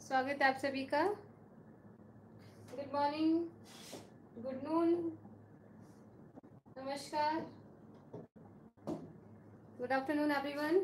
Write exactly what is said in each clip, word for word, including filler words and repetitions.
स्वागत है आप सभी का। गुड मॉर्निंग, गुड नून, नमस्कार, good afternoon everyone.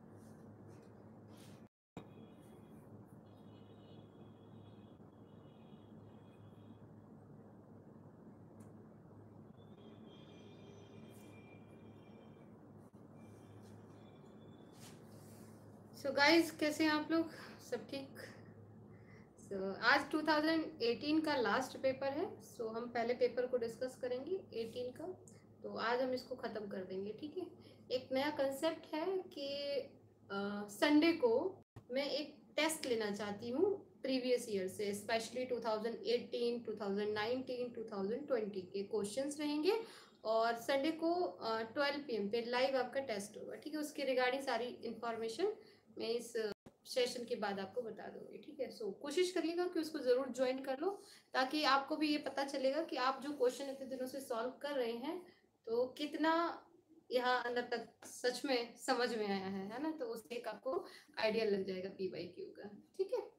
So guys, कैसे हैं आप लोग? सब ठीक? सो so, आज टू थाउजेंड एटीन का लास्ट पेपर है। सो so, हम पहले पेपर को डिस्कस करेंगे एटीन का, तो आज हम इसको ख़त्म कर देंगे। ठीक है, एक नया कंसेप्ट है कि संडे को मैं एक टेस्ट लेना चाहती हूँ प्रीवियस ईयर से, specially two thousand eighteen, two thousand nineteen, two thousand twenty के क्वेश्चंस रहेंगे और संडे को ट्वेल्व पी एम पे लाइव आपका टेस्ट होगा। ठीक है, उसके रिगार्डिंग सारी इंफॉर्मेशन मैं इस सेशन के बाद आपको बता दूंगी। ठीक है, सो so, कोशिश करिएगा कि उसको ज़रूर ज्वाइन कर लो, ताकि आपको भी ये पता चलेगा कि आप जो क्वेश्चन इतने दिनों से सॉल्व कर रहे हैं तो कितना यहाँ अंदर तक सच में समझ में आया है है ना। तो उससे एक आपको आइडिया लग जाएगा पी वाई क्यू का। ठीक है,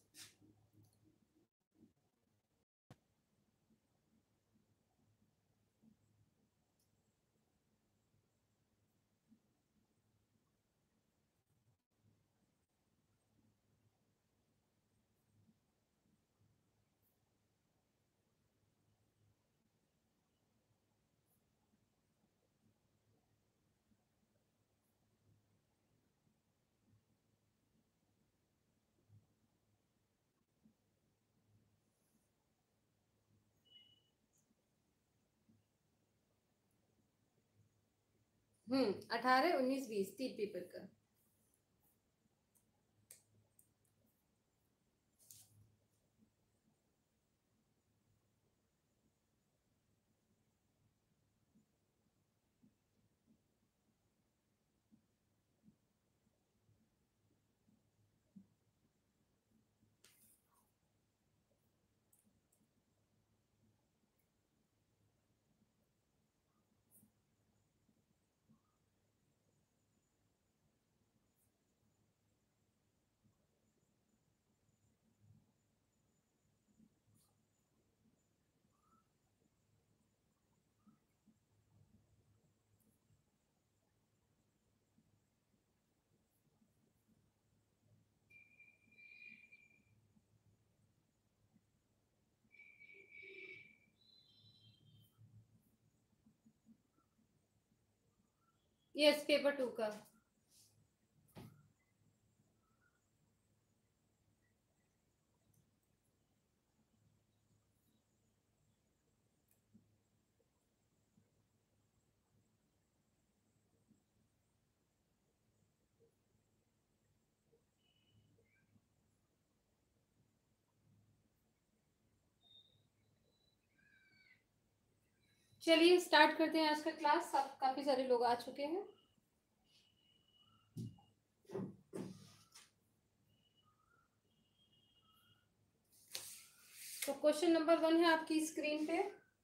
हम्म अठारह उन्नीस बीस तीन पेपर का। यस, पेपर टू का। चलिए स्टार्ट करते हैं आज का क्लास। आप काफी सारे लोग आ चुके हैं। तो क्वेश्चन नंबर वन है आपकी स्क्रीन पे।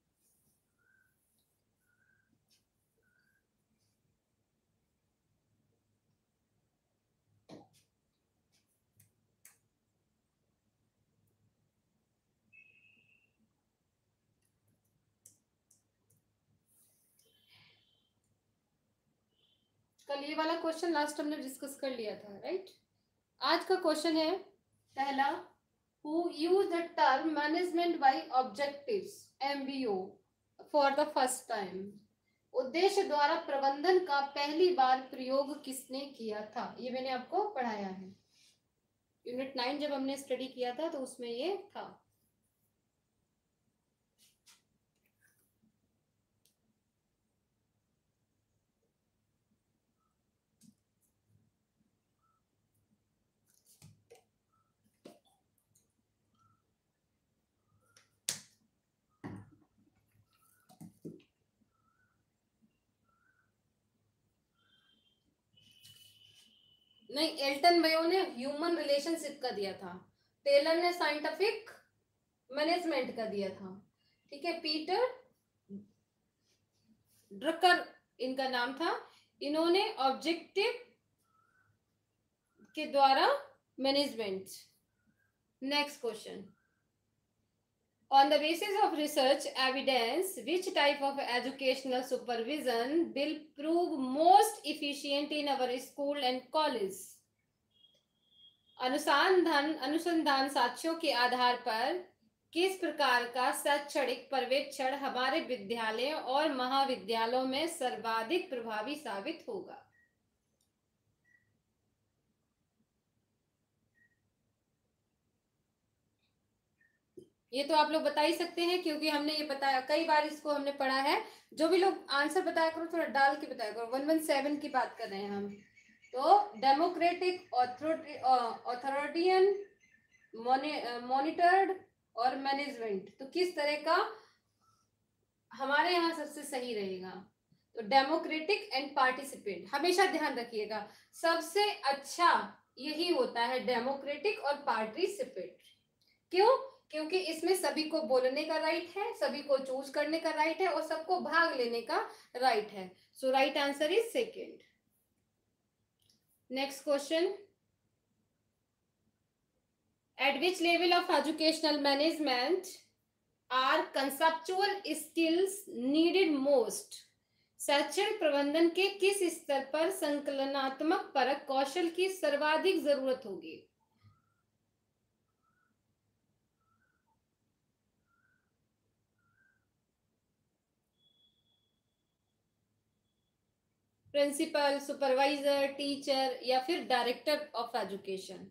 कल ये वाला क्वेश्चन लास्ट हमने डिस्कस कर लिया था, राइट। आज का क्वेश्चन है पहला, who use the term management by objectives M B O for the first time। उद्देश्य द्वारा प्रबंधन का पहली बार प्रयोग किसने किया था? ये मैंने आपको पढ़ाया है यूनिट नाइन जब हमने स्टडी किया था, तो उसमें ये था। नहीं, एल्टन मेयो ने ह्यूमन रिलेशनशिप का दिया था, टेलर ने साइंटिफिक मैनेजमेंट का दिया था। ठीक है, पीटर ड्रकर इनका नाम था। इन्होंने ऑब्जेक्टिव के द्वारा management next question, on the basis of research evidence, which type of educational supervision will prove most efficient in our school and college? अनुसंधान अनुसंधान साक्ष्यों के आधार पर किस प्रकार का शैक्षणिक पर्यवेक्षण हमारे विद्यालयों और महाविद्यालयों में सर्वाधिक प्रभावी साबित होगा? ये तो आप लोग बता ही सकते हैं, क्योंकि हमने ये बताया कई बार, इसको हमने पढ़ा है। जो भी लोग आंसर बताया करो थोड़ा डाल के बताया करो। वन वन सेवन की बात कर रहे हैं हम। तो डेमोक्रेटिक, ऑथोरिटियन, मॉनिटर्ड और मैनेजमेंट, तो किस तरह का हमारे यहाँ सबसे सही रहेगा? तो डेमोक्रेटिक एंड पार्टिसिपेंट, हमेशा ध्यान रखिएगा सबसे अच्छा यही होता है, डेमोक्रेटिक और पार्टिसिपेंट। क्यों? क्योंकि इसमें सभी को बोलने का राइट है, सभी को चूज करने का राइट है और सबको भाग लेने का राइट है। So right answer is second. Next question, at which level of educational management are conceptual skills needed most? शैक्षणिक प्रबंधन के किस स्तर पर संकलनात्मक परक कौशल की सर्वाधिक जरूरत होगी? प्रिंसिपल, सुपरवाइजर, टीचर या फिर director of education?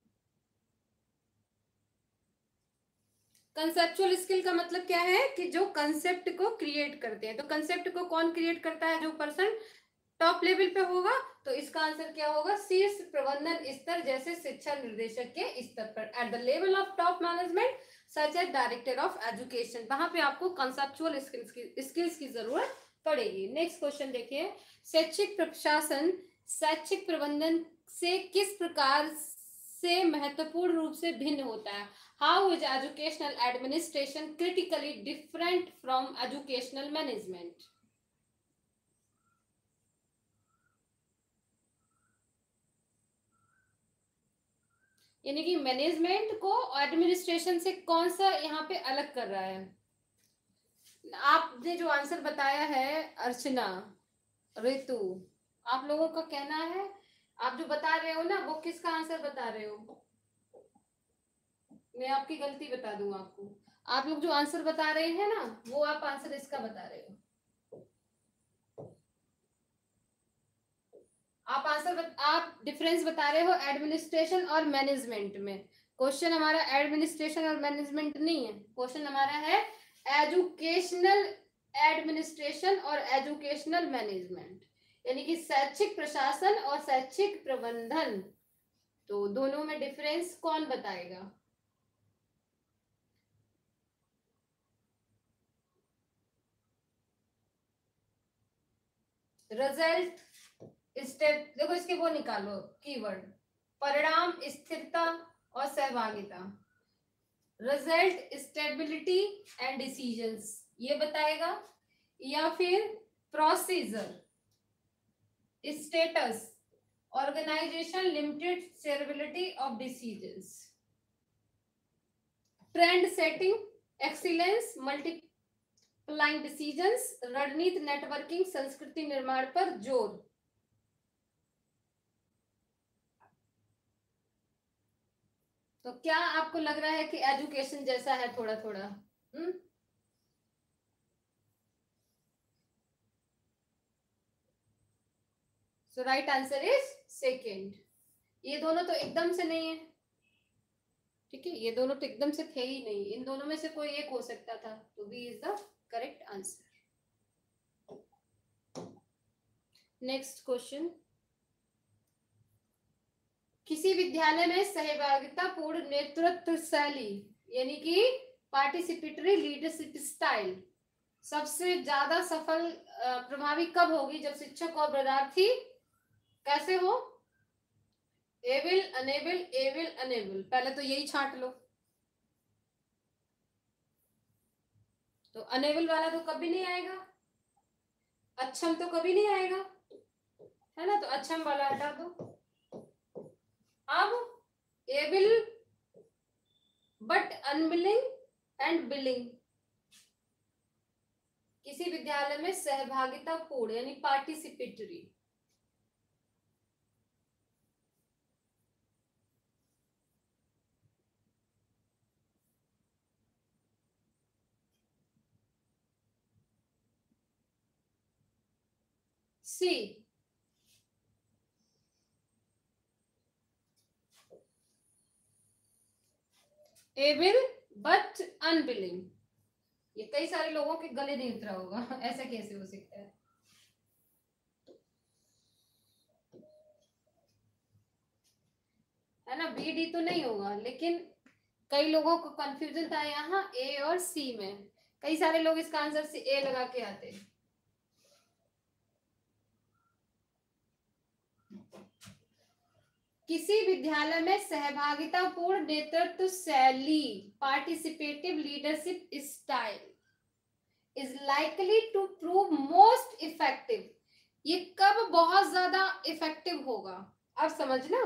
Conceptual skill का मतलब क्या है कि जो कंसेप्ट को क्रिएट करते हैं। तो कंसेप्ट को कौन क्रिएट करता है? जो पर्सन टॉप लेवल पे होगा। तो इसका आंसर क्या होगा? शीर्ष प्रबंधन स्तर, जैसे शिक्षा निर्देशक के स्तर पर, at the level of top management such as director of education, वहां पे आपको कंसेप्चुअल स्किल्स की स्किल्स की जरूरत पड़ेगी। नेक्स्ट क्वेश्चन देखिए, शैक्षिक प्रशासन शैक्षिक प्रबंधन से किस प्रकार से महत्वपूर्ण रूप से भिन्न होता है? How is educational administration critically different from educational management? यानी कि मैनेजमेंट को एडमिनिस्ट्रेशन से कौन सा यहाँ पे अलग कर रहा है? आपने जो आंसर बताया है अर्चना, ऋतु, आप लोगों का कहना है, आप जो बता रहे हो ना, वो किसका आंसर बता रहे हो? मैं आपकी गलती बता दूं आपको। आप लोग जो आंसर बता रहे हैं ना, वो आप आंसर इसका बता रहे हो। आप आंसर बत, आप डिफरेंस बता रहे हो एडमिनिस्ट्रेशन और मैनेजमेंट में। क्वेश्चन हमारा एडमिनिस्ट्रेशन और मैनेजमेंट नहीं है, क्वेश्चन हमारा है एजुकेशनल एडमिनिस्ट्रेशन और एजुकेशनल मैनेजमेंट, यानी कि शैक्षिक प्रशासन और शैक्षिक प्रबंधन। तो दोनों में डिफरेंस कौन बताएगा? रिजल्ट, स्टेप, देखो इसके वो निकालो कीवर्ड, परिणाम, स्थिरता और सहभागिता। रिजल्ट, स्टेबिलिटी एंड डिसीजंस, ये बताएगा, या फिर procedure, status, organisation, limited shareability of decisions, trend setting, excellence, multiplying decisions, रणनीति, नेटवर्किंग, संस्कृति निर्माण पर जोर। तो क्या आपको लग रहा है कि एजुकेशन जैसा है थोड़ा थोड़ा? Hmm so right answer is second. ये दोनों तो एकदम से नहीं है, ठीक है, ये दोनों तो एकदम से थे ही नहीं, इन दोनों में से कोई एक हो सकता था। तो B is the correct answer. Next question, किसी विद्यालय में सहभागिता पूर्ण नेतृत्व शैली, यानी कि पार्टिसिपेटरी लीडरशिप स्टाइल सबसे ज्यादा सफल प्रभावी कब होगी? जब शिक्षक और विद्यार्थी कैसे हो? एबल, अनेबल, एबल, अनेबल, पहले तो यही छांट लो। तो अनेबल वाला तो कभी नहीं आएगा, अक्षम तो कभी नहीं आएगा, है ना, तो अक्षम वाला हटा दो। अब एबल अनबिलिंग एंड बिलिंग। किसी विद्यालय में सहभागिता पूर्ण यानी participatory. C able but unwilling. ये कई सारे लोगों के गले नहीं उतरा होगा ऐसा कैसे हो सकता है? है ना, बी डी तो नहीं होगा, लेकिन कई लोगों को कंफ्यूजन था यहाँ ए और सी में। कई सारे लोग इसका आंसर से ए लगा के आते हैं। किसी विद्यालय में सहभागिता पूर्ण नेतृत्व शैली participative leadership style is likely to prove most effective. ये कब बहुत ज्यादा इफेक्टिव होगा? अब समझना,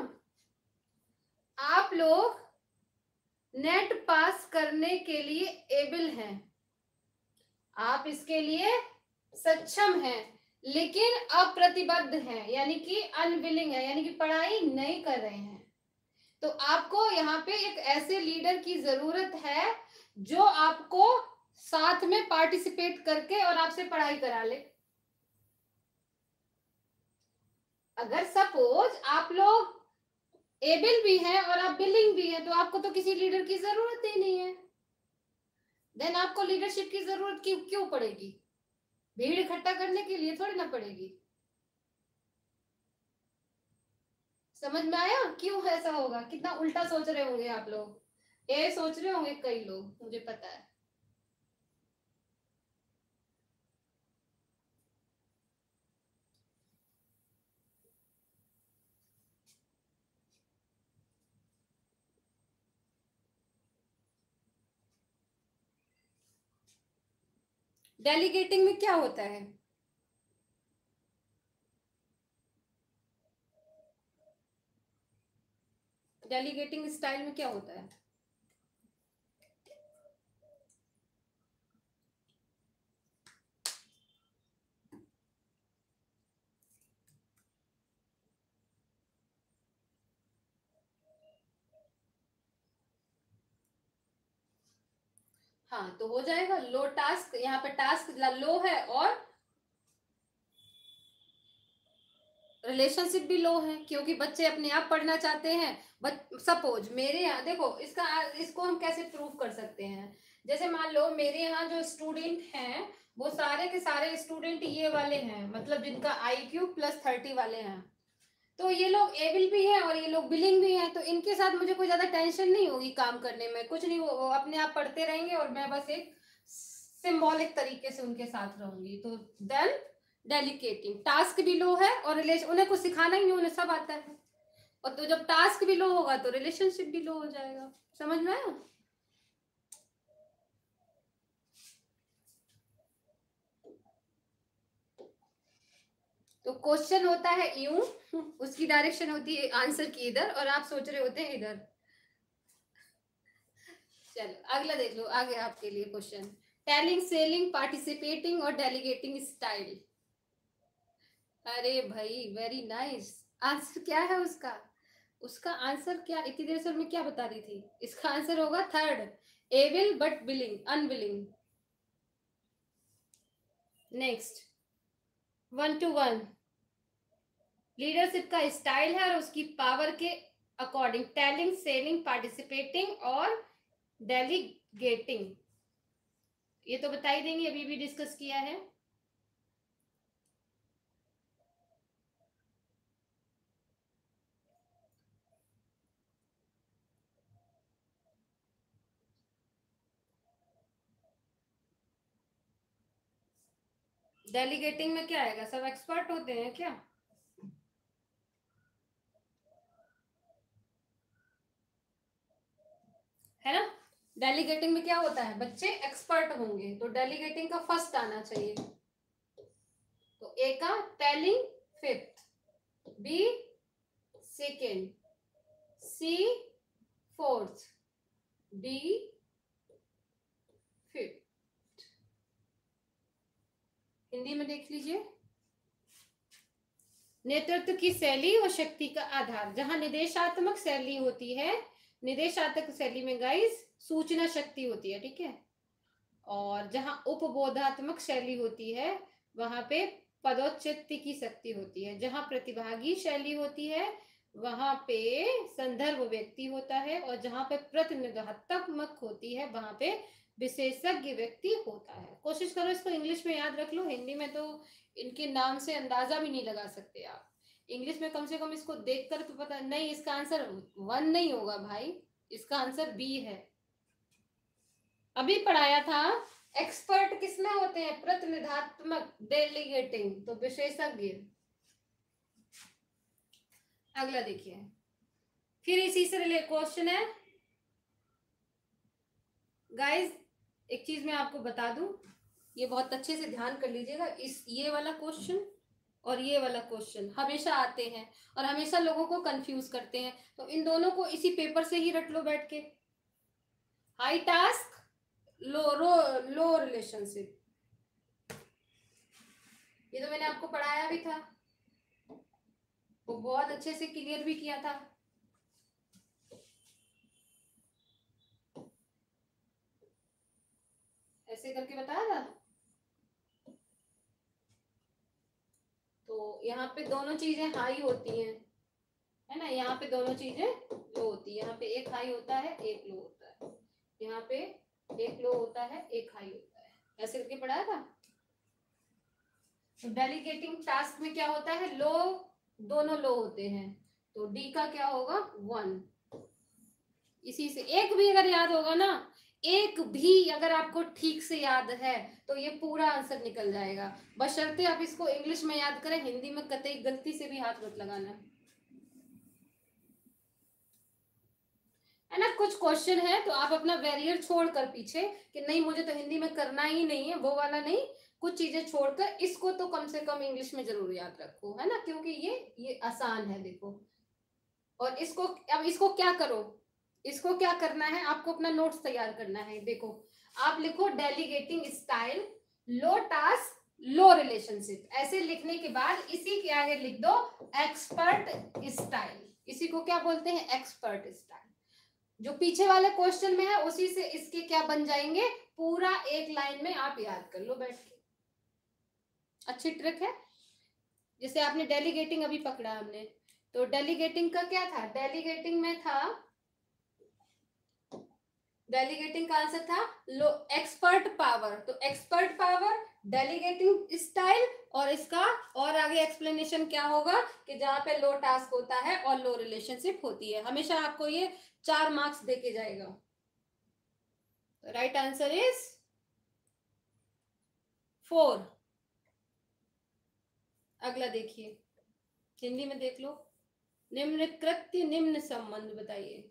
आप लोग नेट पास करने के लिए एबल हैं, आप इसके लिए सक्षम हैं, लेकिन अप्रतिबद्ध हैं यानी कि अनविलिंग है, यानी कि पढ़ाई नहीं कर रहे हैं। तो आपको यहाँ पे एक ऐसे लीडर की जरूरत है जो आपको साथ में पार्टिसिपेट करके और आपसे पढ़ाई करा ले। अगर सपोज आप लोग एबल भी हैं और आप बिलिंग भी हैं, तो आपको तो किसी लीडर की जरूरत ही नहीं है। देन आपको लीडरशिप की जरूरत क्यों क्यों पड़ेगी? भीड़ इकट्ठा करने के लिए थोड़ी ना पड़ेगी। समझ में आया क्यों ऐसा होगा? कितना उल्टा सोच रहे होंगे आप लोग, ये सोच रहे होंगे कई लोग, मुझे पता है। डेलीगेटिंग में क्या होता है? डेलीगेटिंग स्टाइल में क्या होता है? हाँ, तो हो जाएगा लो टास्क। यहाँ पे टास्क लो है और रिलेशनशिप भी लो है, क्योंकि बच्चे अपने आप पढ़ना चाहते हैं। बट सपोज मेरे यहाँ देखो, इसका इसको हम कैसे प्रूव कर सकते हैं? जैसे मान लो मेरे यहाँ जो स्टूडेंट हैं वो सारे के सारे स्टूडेंट ये वाले हैं, मतलब जिनका आई क्यू प्लस थर्टी वाले हैं। तो ये लोग एबल भी हैं और ये लोग बिलिंग भी हैं, तो इनके साथ मुझे कोई ज्यादा टेंशन नहीं होगी काम करने में। कुछ नहीं, वो अपने आप पढ़ते रहेंगे और मैं बस एक सिंबॉलिक तरीके से उनके साथ रहूंगी। तो देन डेलीकेटिंग, टास्क भी लो है और रिलेशन, उन्हें कुछ सिखाना ही नहीं, उन्हें सब आता है। और तो जब टास्क भी लो होगा तो रिलेशनशिप भी लो हो जाएगा। समझ में आया? तो क्वेश्चन होता है यूं, उसकी डायरेक्शन होती है आंसर की इधर, और आप सोच रहे होते हैं इधर। चलो अगला देख लो, आगे आपके लिए क्वेश्चन। टेलिंग, सेलिंग, पार्टिसिपेटिंग और डेलीगेटिंग स्टाइल। अरे भाई वेरी नाइस। आंसर क्या है उसका? उसका आंसर क्या, इतनी देर से मैं क्या बता रही थी? इसका आंसर होगा third, able but willing, unwilling. Next, one two one leadership का स्टाइल है और उसकी पावर के अकॉर्डिंग टेलिंग, सेलिंग, पार्टिसिपेटिंग और डेलीगेटिंग। ये तो बता ही देंगे, अभी भी डिस्कस किया है। डेलीगेटिंग में क्या आएगा? सब एक्सपर्ट होते हैं क्या? है ना, डेलीगेटिंग में क्या होता है? बच्चे एक्सपर्ट होंगे, तो डेलीगेटिंग का फर्स्ट आना चाहिए। तो ए का telling fifth, B second, C fourth, D fifth. Hindi में देख लीजिए, नेतृत्व की शैली और शक्ति का आधार। जहां निदेशात्मक शैली होती है, निदेशात्मक शैली में गाइस सूचना शक्ति होती है, ठीक है। और जहां उपबोधात्मक शैली होती है वहां पे पदोच्चत्ति की शक्ति होती है। जहां प्रतिभागी शैली होती है वहां पे संदर्भ व्यक्ति होता है। और जहां पे प्रतिनिधात्मक होती है वहां पे विशेषज्ञ व्यक्ति होता है। कोशिश करो इसको इंग्लिश में याद रख लो, हिंदी में तो इनके नाम से अंदाजा भी नहीं लगा सकते आप। इंग्लिश में कम से कम इसको देखकर तो पता नहीं। इसका आंसर वन नहीं होगा भाई, इसका आंसर बी है। अभी पढ़ाया था एक्सपर्ट किसमें होते हैं, प्रतिनिधात्मक, डेलीगेटिंग, तो विशेषज्ञ। अगला देखिए, फिर इसी से रिलेटेड क्वेश्चन है गाइस। एक चीज मैं आपको बता दूं, ये बहुत अच्छे से ध्यान कर लीजिएगा। इस ये वाला क्वेश्चन और ये वाला क्वेश्चन हमेशा आते हैं और हमेशा लोगों को कंफ्यूज करते हैं। तो इन दोनों को इसी पेपर से ही रट लो बैठ के। हाई टास्क, लो रो लो रिलेशनशिप, ये तो मैंने आपको पढ़ाया भी था, वो बहुत अच्छे से क्लियर भी किया था। ऐसे करके बताया था। तो यहाँ पे दोनों चीजें हाई होती हैं, है ना। यहाँ पे दोनों चीजें लो होती है। यहाँ पे एक हाई होता है, एक लो होता है। यहाँ पे एक लो होता है, एक हाई होता है। ऐसे करके पढ़ाया था। तो डेलीगेटिंग टास्क में क्या होता है, लो, दोनों लो होते हैं। तो डी का क्या होगा, वन। इसी से एक भी अगर याद होगा ना, एक भी अगर आपको ठीक से याद है तो ये पूरा आंसर निकल जाएगा। बशर्ते आप इसको इंग्लिश में याद करें, हिंदी में कतई गलती से भी हाथ मत लगाना, है ना। कुछ क्वेश्चन है तो आप अपना बैरियर छोड़कर पीछे कि नहीं मुझे तो हिंदी में करना ही नहीं है, वो वाला नहीं। कुछ चीजें छोड़कर इसको तो कम से कम इंग्लिश में जरूर याद रखो, है ना, क्योंकि ये ये आसान है, देखो। और इसको अब इसको क्या करो, इसको क्या करना है, आपको अपना नोट्स तैयार करना है। देखो आप लिखो delegating style, low task, low relationship. ऐसे लिखने के बाद इसी के आगे लिख दो एक्सपर्ट स्टाइल। इसी को क्या बोलते हैं, एक्सपर्ट स्टाइल। जो पीछे वाले क्वेश्चन में है उसी से इसके क्या बन जाएंगे, पूरा एक लाइन में आप याद कर लो बैठ के। अच्छी ट्रिक है। जैसे आपने डेलीगेटिंग अभी पकड़ा हमने, तो डेलीगेटिंग का क्या था, डेलीगेटिंग में था, डेलीगेटिंग का आंसर था लो एक्सपर्ट पावर। तो एक्सपर्ट पावर, डेलीगेटिंग स्टाइल, और इसका और आगे एक्सप्लेनेशन क्या होगा कि जहां पे लो टास्क होता है और लो रिलेशनशिप होती है। हमेशा आपको ये चार मार्क्स देके जाएगा। तो राइट आंसर इज फोर। अगला देखिए, हिंदी में देख लो, निम्न कृत्य निम्न संबंध बताइए।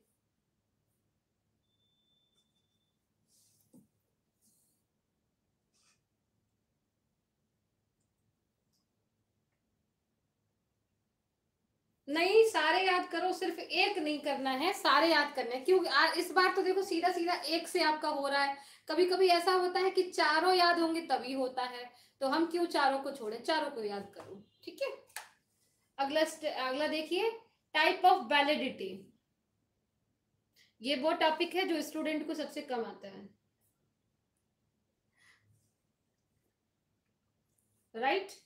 नहीं, सारे याद करो, सिर्फ एक नहीं करना है, सारे याद करने हैं। क्योंकि इस बार तो देखो सीधा सीधा एक से आपका हो रहा है। कभी कभी ऐसा होता है कि चारों याद होंगे तभी होता है, तो हम क्यों चारों को छोड़े, चारों को याद करो, ठीक है। अगला अगला देखिए, टाइप ऑफ वैलिडिटी। ये वो टॉपिक है जो स्टूडेंट को सबसे कम आता है, राइट right?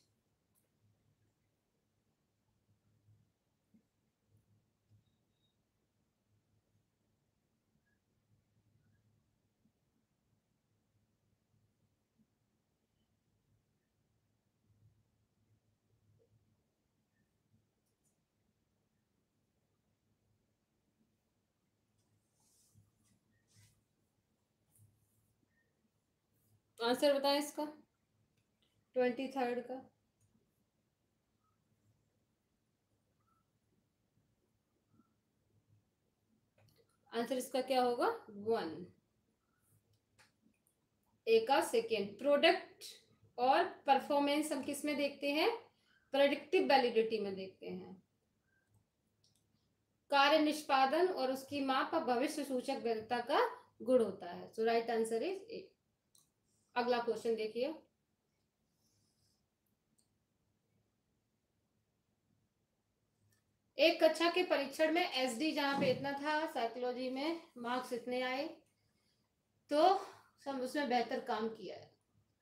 आंसर बताएं इसका, ट्वेंटी थर्ड का। आंसर इसका क्या होगा, वन। एक का सेकेंड। प्रोडक्ट और परफॉर्मेंस हम किस में देखते हैं, प्रेडिक्टिव वैलिडिटी में देखते हैं। कार्य निष्पादन और उसकी माप भविष्य सूचक वैधता का गुण होता है। So right answer is A. अगला क्वेश्चन देखिए। एक कक्षा के परीक्षण में एसडी जहां पे इतना था, साइकोलॉजी में मार्क्स इतने आए, तो हम उसमें बेहतर काम किया है,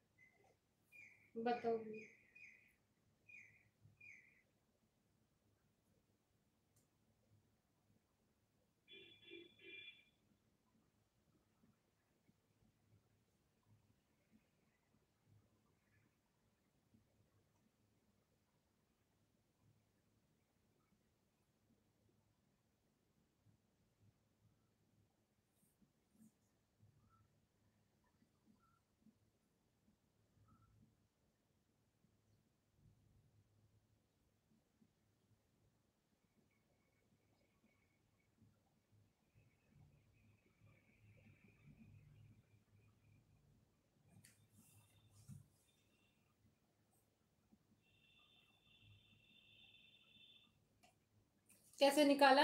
बताओ। कैसे निकाला?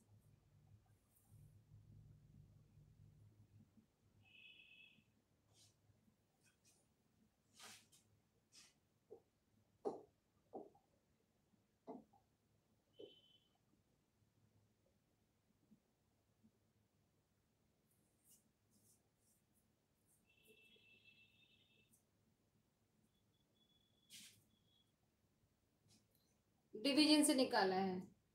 डिवीजन से निकाला है।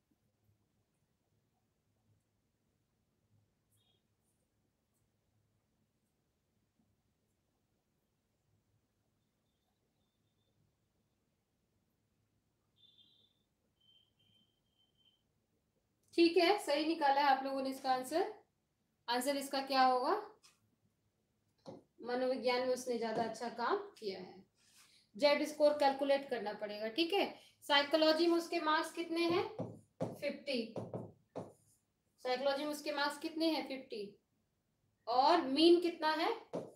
ठीक है, सही निकाला है आप लोगों ने इसका आंसर। आंसर इसका क्या होगा? मनोविज्ञान में उसने ज्यादा अच्छा काम किया है। जेड स्कोर कैलकुलेट करना पड़ेगा, ठीक है। साइकोलॉजी में उसके मार्क्स कितने हैं? फिफ्टी। साइकोलॉजी में उसके मार्क्स कितने हैं? फिफ्टी। और मीन कितना है?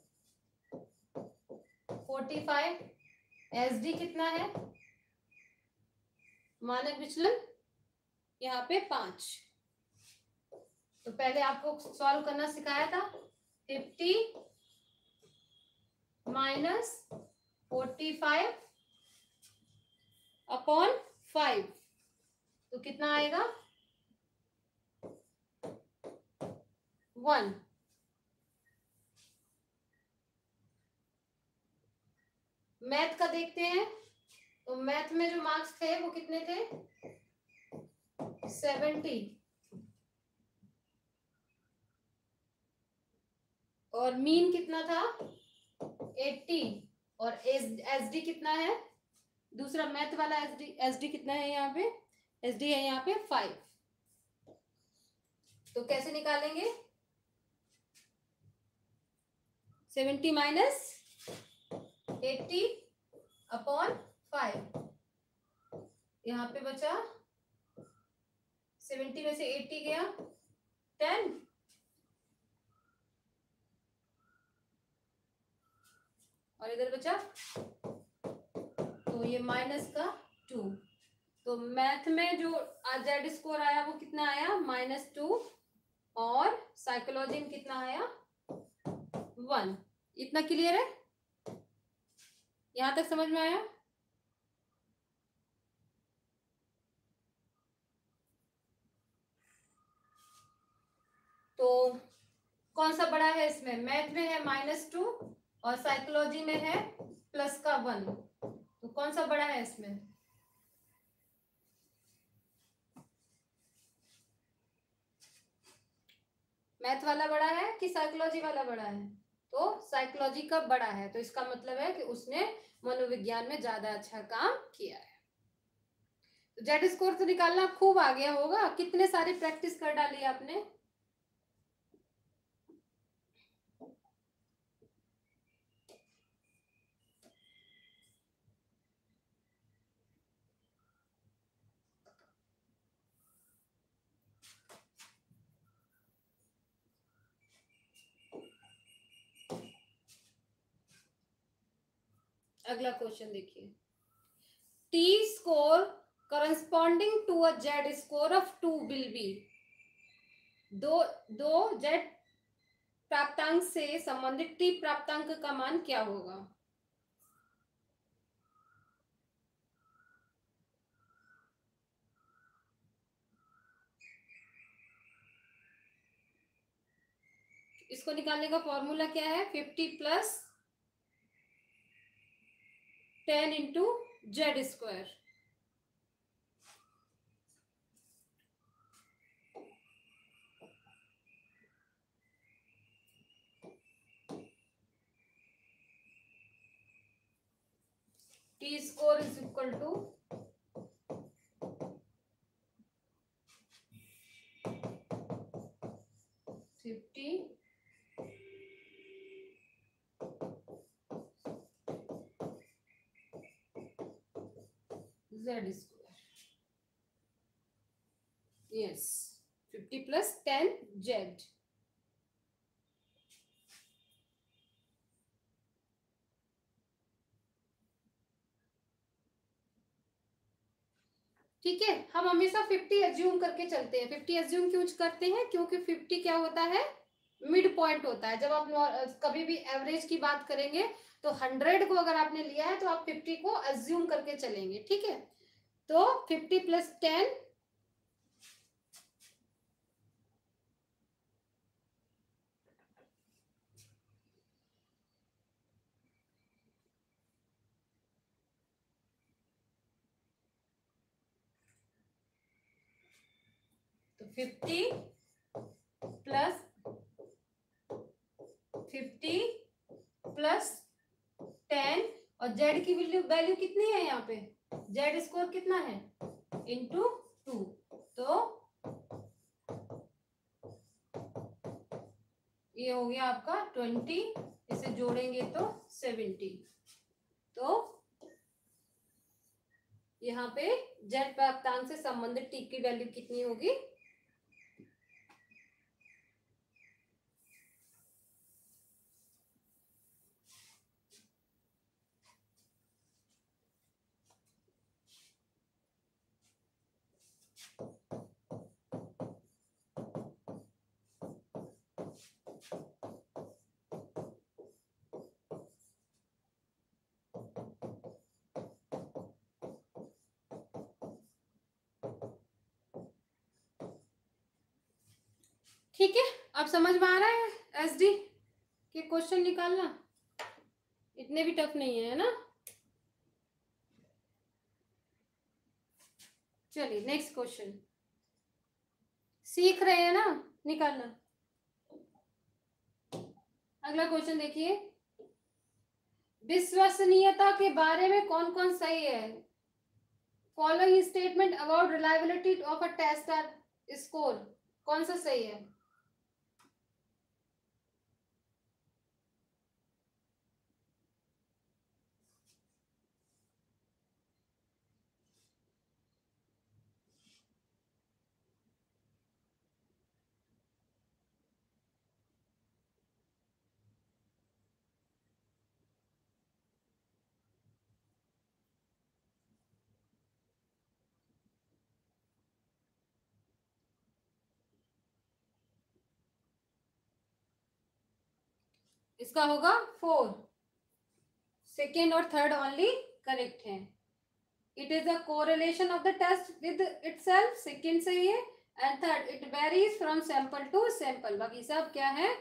Forty five. एसडी कितना है? मानक विचलन यहाँ पे पांच। तो पहले आपको सॉल्व करना सिखाया था। Fifty minus forty five upon five, तो कितना आएगा? वन। मैथ का देखते हैं, तो मैथ में जो मार्क्स थे वो कितने थे? सेवेंटी। और मीन कितना था? एट्टी। और एसडी कितना है? दूसरा मैथ वाला एसडी एसडी कितना है यहाँ पे? एसडी है यहाँ पे फाइव। तो कैसे निकालेंगे? Seventy minus eighty upon five, यहाँ पे बचा सेवेंटी में से एट्टी गया टेन, और इधर बचा तो ये माइनस का टू। तो मैथ में जो जेड स्कोर आया वो कितना आया? Minus two. और साइकोलॉजी में कितना आया? वन। इतना क्लियर है? यहां तक समझ में आया? तो कौन सा बड़ा है इसमें? मैथ में है माइनस टू और साइकोलॉजी में है प्लस का वन। तो कौन सा बड़ा है इसमें? मैथ वाला बड़ा है कि साइकोलॉजी वाला बड़ा है? तो साइकोलॉजी का बड़ा है, तो इसका मतलब है कि उसने मनोविज्ञान में ज्यादा अच्छा काम किया है। तो जेड स्कोर तो निकालना खूब आ गया होगा। कितने सारी प्रैक्टिस कर डाली आपने? अगला क्वेश्चन देखिए। T score corresponding to a Z score of two will be. दो दो जेड प्राप्तांक से संबंधित टी प्राप्तांक का मान क्या होगा? इसको निकालने का फॉर्मूला क्या है? Fifty plus ten into Z square. T square is equal to fifty Z square. Yes, fifty plus ten Z. ठीक है, हम हमेशा फिफ्टी एज्यूम करके चलते हैं। फिफ्टी एज्यूम क्यों करते हैं? क्योंकि फिफ्टी क्या होता है? मिड पॉइंट होता है। जब आप कभी भी एवरेज की बात करेंगे तो हंड्रेड को अगर आपने लिया है तो आप फिफ्टी को एज्यूम करके चलेंगे। ठीक है, तो फिफ्टी प्लस टेन तो fifty plus fifty plus ten और जेड की वैल्यू वैल्यू कितनी है यहाँ पे? जेड स्कोर कितना है? Into two. तो ये हो गया आपका ट्वेंटी, इसे जोड़ेंगे तो सेवेंटी। तो यहाँ पे जेड प्राप्तांक से संबंधित टी की वैल्यू कितनी होगी? ठीक है, अब समझ में आ रहा है एसडी के क्वेश्चन निकालना? इतने भी टफ नहीं है ना। चलिए नेक्स्ट क्वेश्चन सीख रहे हैं ना निकालना। अगला क्वेश्चन देखिए, विश्वसनीयता के बारे में कौन कौन सही है? Following statement about reliability of a test are score, कौन सा सही है? इसका होगा फोर। सेकेंड और थर्ड ओनली करेक्ट है। It is a correlation of the test with itself, second सही है। And third, it varies from sample to sample, बाकी सब क्या है?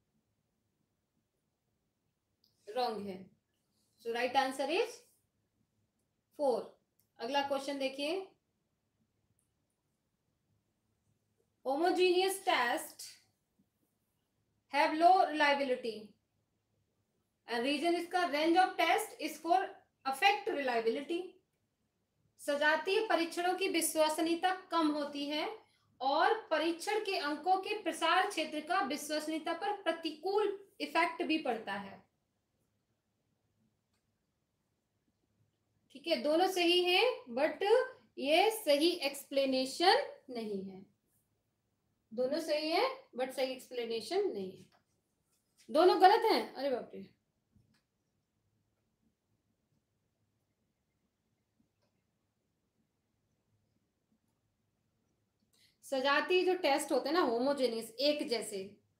रॉन्ग है। So right answer is four. अगला क्वेश्चन देखिए, homogeneous test have low reliability and reason इसका range of test score affect reliability. सजातीय परीक्षणों की विश्वसनीयता कम होती है और परीक्षण के अंकों के प्रसार क्षेत्र का विश्वसनीयता पर प्रतिकूल इफेक्ट भी पड़ता है। ठीक है, दोनों सही है बट ये सही एक्सप्लेनेशन नहीं है। दोनों सही है बट सही एक्सप्लेनेशन नहीं है। दोनों गलत हैं? अरे बाप रे। सजातीय जो टेस्ट होते हैं ना, होमोजेनियस, एक जैसे,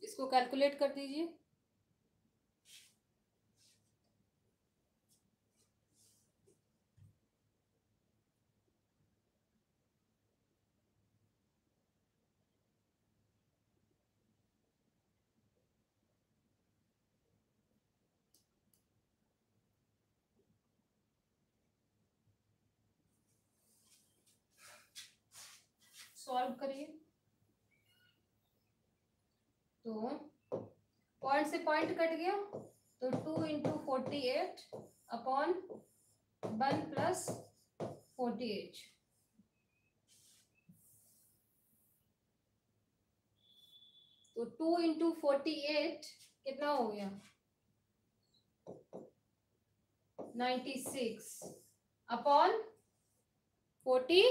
इसको कैलकुलेट कर दीजिए। सॉल्व करिए। तो पॉइंट से पॉइंट कट गया, तो two into forty eight upon one plus forty eight, तो टू इंटू फोर्टी एट कितना हो गया, ninety six upon forty,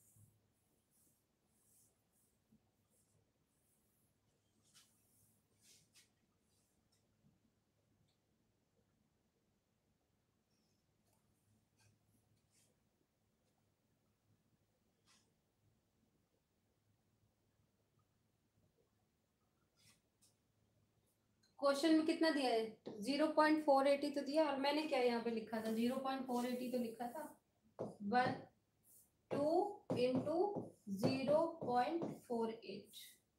question में कितना दिया है, जीरो पॉइंट फोर एटी तो दिया, और मैंने क्या यहाँ पे लिखा था, जीरो पॉइंट फोर एटी तो लिखा था। One two into zero point four eight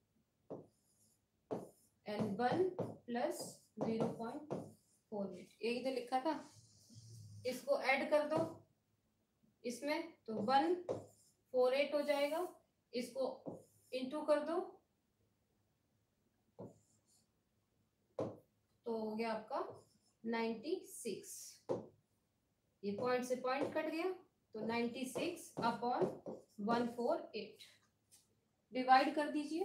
and one plus zero point four eight, यही तो लिखा था। इसको ऐड कर दो इसमें, तो वन फोर एट हो जाएगा, इसको इंटू कर दो तो हो गया आपका नाइन्टी सिक्स। ये पॉइंट से पॉइंट कट गया, तो ninety six upon one four eight, divide कर दीजिए।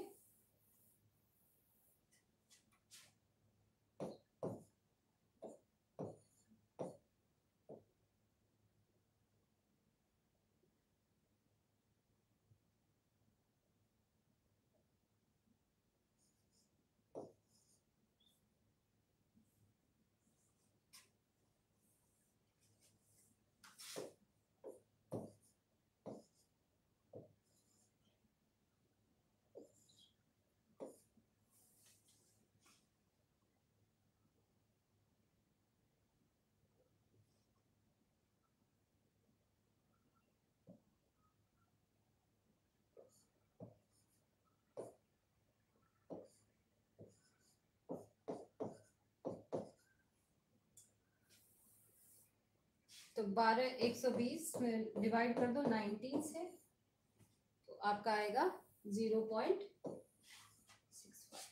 तो बारह एक सौ बीस में डिवाइड कर दो नाइनटीन से, तो आपका आएगा zero point six five.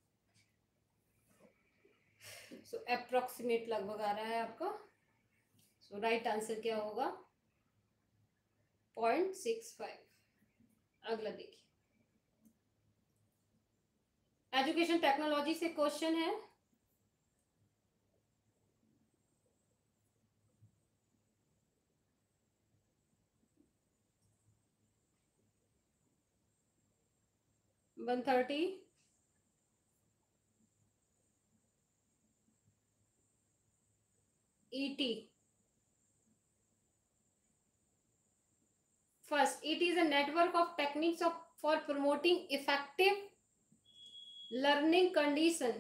So approximate लगभग आ रहा है आपका। सो राइट आंसर क्या होगा, पॉइंट सिक्स फाइव। अगला देखिए, एजुकेशन टेक्नोलॉजी से क्वेश्चन है। One thirty ET. First, it is a network of techniques of for promoting effective learning condition.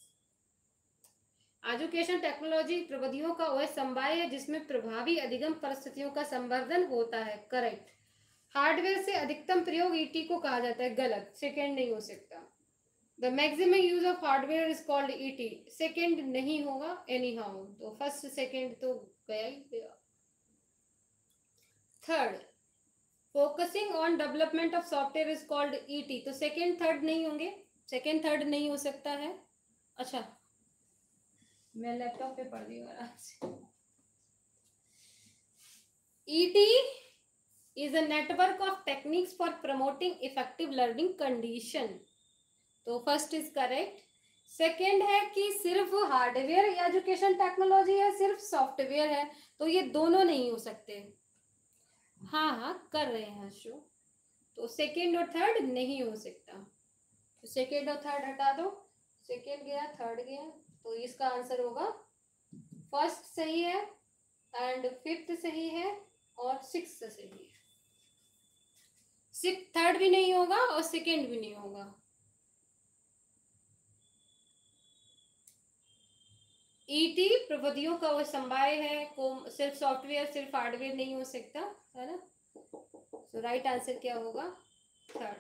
Education technology प्रविधियों का वह समवाय है जिसमें प्रभावी अधिगम परिस्थितियों का संवर्धन होता है। करेक्ट। हार्डवेयर से अधिकतम प्रयोग ईटी को कहा जाता है। गलत, सेकेंड नहीं हो सकता। The maximum use of hardware is called ET, second नहीं होगा एनी हाउ, तो फर्स्ट सेकेंड तो गया ही गया। Third, focusing on development of software is called ET, तो सेकेंड थर्ड नहीं होंगे, सेकेंड थर्ड नहीं हो सकता है। अच्छा, मैं लैपटॉप पे पढ़ रही हूँ आराम से। ET is a network of techniques for promoting effective learning condition, तो फर्स्ट इज करेक्ट। सेकेंड है कि सिर्फ हार्डवेयर एजुकेशन टेक्नोलॉजी है, सिर्फ सॉफ्टवेयर है, तो ये दोनों नहीं हो सकते। हाँ हाँ कर रहे हैं शो, तो सेकेंड और थर्ड नहीं हो सकता, तो सेकेंड और थर्ड हटा दो, सेकेंड गया थर्ड गया, तो इसका आंसर होगा फर्स्ट सही है एंड फिफ्थ सही है और सिक्स सही है। सिक्स थर्ड भी नहीं होगा और सेकेंड भी नहीं होगा। ईटी प्रविधियों का वो समवाय है, को सिर्फ सॉफ्टवेयर सिर्फ हार्डवेयर नहीं हो सकता, है ना। सो राइट आंसर क्या होगा? थर्ड।